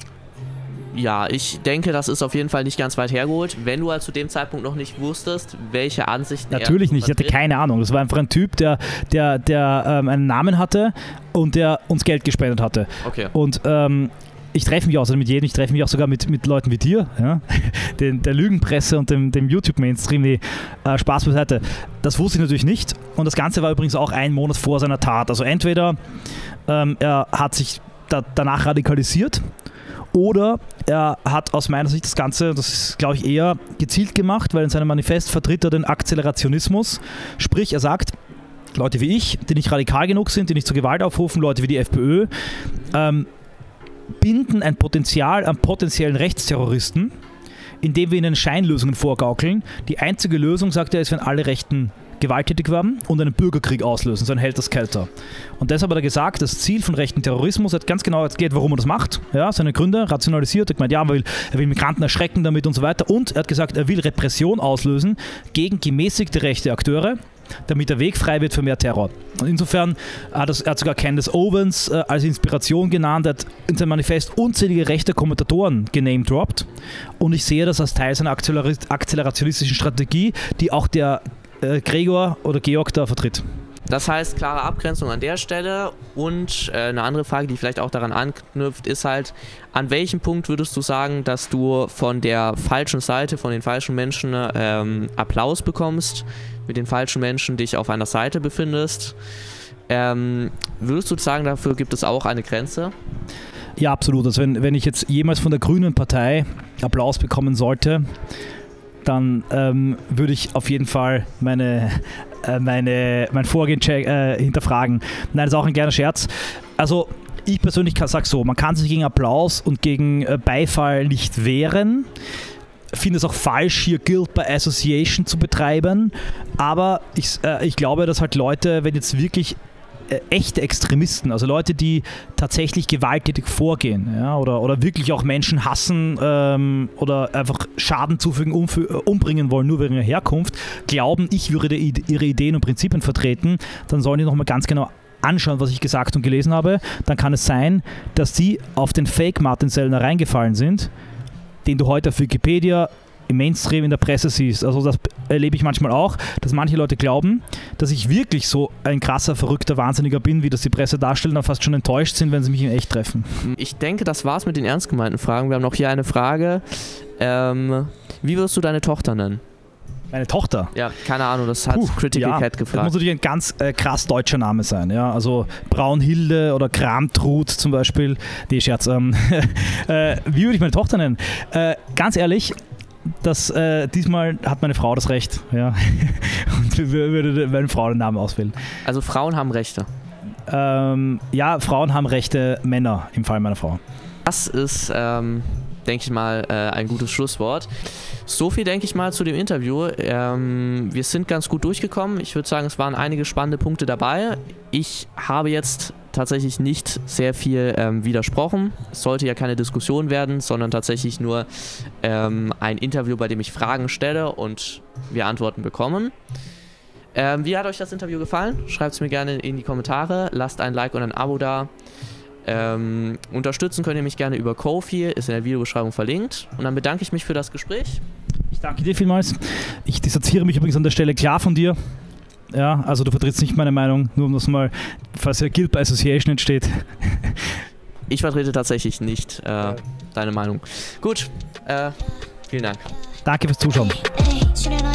Ja, ich denke, das ist auf jeden Fall nicht ganz weit hergeholt. Wenn du halt zu dem Zeitpunkt noch nicht wusstest, welche Ansichten Natürlich er nicht, ich hatte keine Ahnung. Das war einfach ein Typ, der, der, der ähm, einen Namen hatte und der uns Geld gespendet hatte. Okay. Und ähm, ich treffe mich außerdem mit jedem, ich treffe mich auch sogar mit, mit Leuten wie dir, ja? Den, der Lügenpresse und dem, dem YouTube-Mainstream, nee, äh, Spaß beiseite. Das wusste ich natürlich nicht und das Ganze war übrigens auch einen Monat vor seiner Tat. Also entweder ähm, er hat sich da, danach radikalisiert oder er hat aus meiner Sicht das Ganze, das ist glaube ich eher gezielt gemacht, weil in seinem Manifest vertritt er den Akzelerationismus, sprich er sagt, Leute wie ich, die nicht radikal genug sind, die nicht zur Gewalt aufrufen, Leute wie die FPÖ, ähm, binden ein Potenzial an potenziellen Rechtsterroristen, indem wir ihnen Scheinlösungen vorgaukeln. Die einzige Lösung, sagt er, ist, wenn alle Rechten gewalttätig werden und einen Bürgerkrieg auslösen, so ein Helter-Skelter. Und deshalb hat er gesagt, das Ziel von rechten Terrorismus, er hat ganz genau erklärt, warum er das macht, ja, seine Gründe, rationalisiert, er hat gemeint, ja, er will, er will Migranten erschrecken damit und so weiter und er hat gesagt, er will Repression auslösen gegen gemäßigte rechte Akteure, damit der Weg frei wird für mehr Terror. Und insofern hat er, er hat sogar Candace Owens äh, als Inspiration genannt, er hat in seinem Manifest unzählige rechte Kommentatoren genamedroppt und ich sehe das als Teil seiner akzelerationistischen Strategie, die auch der äh, Gregor oder Georg da vertritt. Das heißt, klare Abgrenzung an der Stelle und äh, eine andere Frage, die vielleicht auch daran anknüpft, ist halt, an welchem Punkt würdest du sagen, dass du von der falschen Seite, von den falschen Menschen ähm, Applaus bekommst, mit den falschen Menschen dich auf einer Seite befindest? Ähm, würdest du sagen, dafür gibt es auch eine Grenze? Ja, absolut. Also wenn, wenn ich jetzt jemals von der Grünen Partei Applaus bekommen sollte, dann ähm, würde ich auf jeden Fall meine, äh, meine, mein Vorgehen check, äh, hinterfragen. Nein, das ist auch ein kleiner Scherz. Also ich persönlich sage so, man kann sich gegen Applaus und gegen äh, Beifall nicht wehren, finde es auch falsch, hier Guilt by Association zu betreiben, aber ich, äh, ich glaube, dass halt Leute, wenn jetzt wirklich äh, echte Extremisten, also Leute, die tatsächlich gewalttätig vorgehen, ja, oder, oder wirklich auch Menschen hassen ähm, oder einfach Schaden zufügen, umf- umbringen wollen, nur wegen ihrer Herkunft, glauben, ich würde ihre Ideen und Prinzipien vertreten, dann sollen die nochmal ganz genau anschauen, was ich gesagt und gelesen habe. Dann kann es sein, dass sie auf den Fake Martin Sellner reingefallen sind, den du heute auf Wikipedia, im Mainstream, in der Presse siehst. Also das erlebe ich manchmal auch, dass manche Leute glauben, dass ich wirklich so ein krasser, verrückter Wahnsinniger bin, wie das die Presse darstellt, und dann fast schon enttäuscht sind, wenn sie mich in echt treffen. Ich denke, das war's mit den ernst gemeinten Fragen. Wir haben noch hier eine Frage. Ähm, wie wirst du deine Tochter nennen? Meine Tochter? Ja, keine Ahnung, das hat Puh, Critical ja, Cat das gefragt. muss natürlich ein ganz äh, krass deutscher Name sein. Ja? Also Braunhilde oder Kramtrud zum Beispiel. Nee, Scherz. Ähm, äh, wie würde ich meine Tochter nennen? Äh, ganz ehrlich, das, äh, diesmal hat meine Frau das Recht. Ja? Und würde meine Frau den Namen auswählen. Also Frauen haben Rechte? Ähm, ja, Frauen haben Rechte, Männer im Fall meiner Frau. Das ist, ähm, denke ich mal, äh, ein gutes Schlusswort. So viel, denke ich mal, zu dem Interview. Ähm, wir sind ganz gut durchgekommen. Ich würde sagen, es waren einige spannende Punkte dabei. Ich habe jetzt tatsächlich nicht sehr viel ähm, widersprochen. Es sollte ja keine Diskussion werden, sondern tatsächlich nur ähm, ein Interview, bei dem ich Fragen stelle und wir Antworten bekommen. Ähm, wie hat euch das Interview gefallen? Schreibt es mir gerne in die Kommentare. Lasst ein Like und ein Abo da. Ähm, unterstützen könnt ihr mich gerne über Ko-fi, ist in der Videobeschreibung verlinkt. Und dann bedanke ich mich für das Gespräch. Ich danke dir vielmals. Ich distanziere mich übrigens an der Stelle klar von dir. Ja, also du vertrittst nicht meine Meinung, nur um das mal, falls ja Guilt by Association entsteht. Ich vertrete tatsächlich nicht äh, deine Meinung. Gut, äh, vielen Dank. Danke fürs Zuschauen.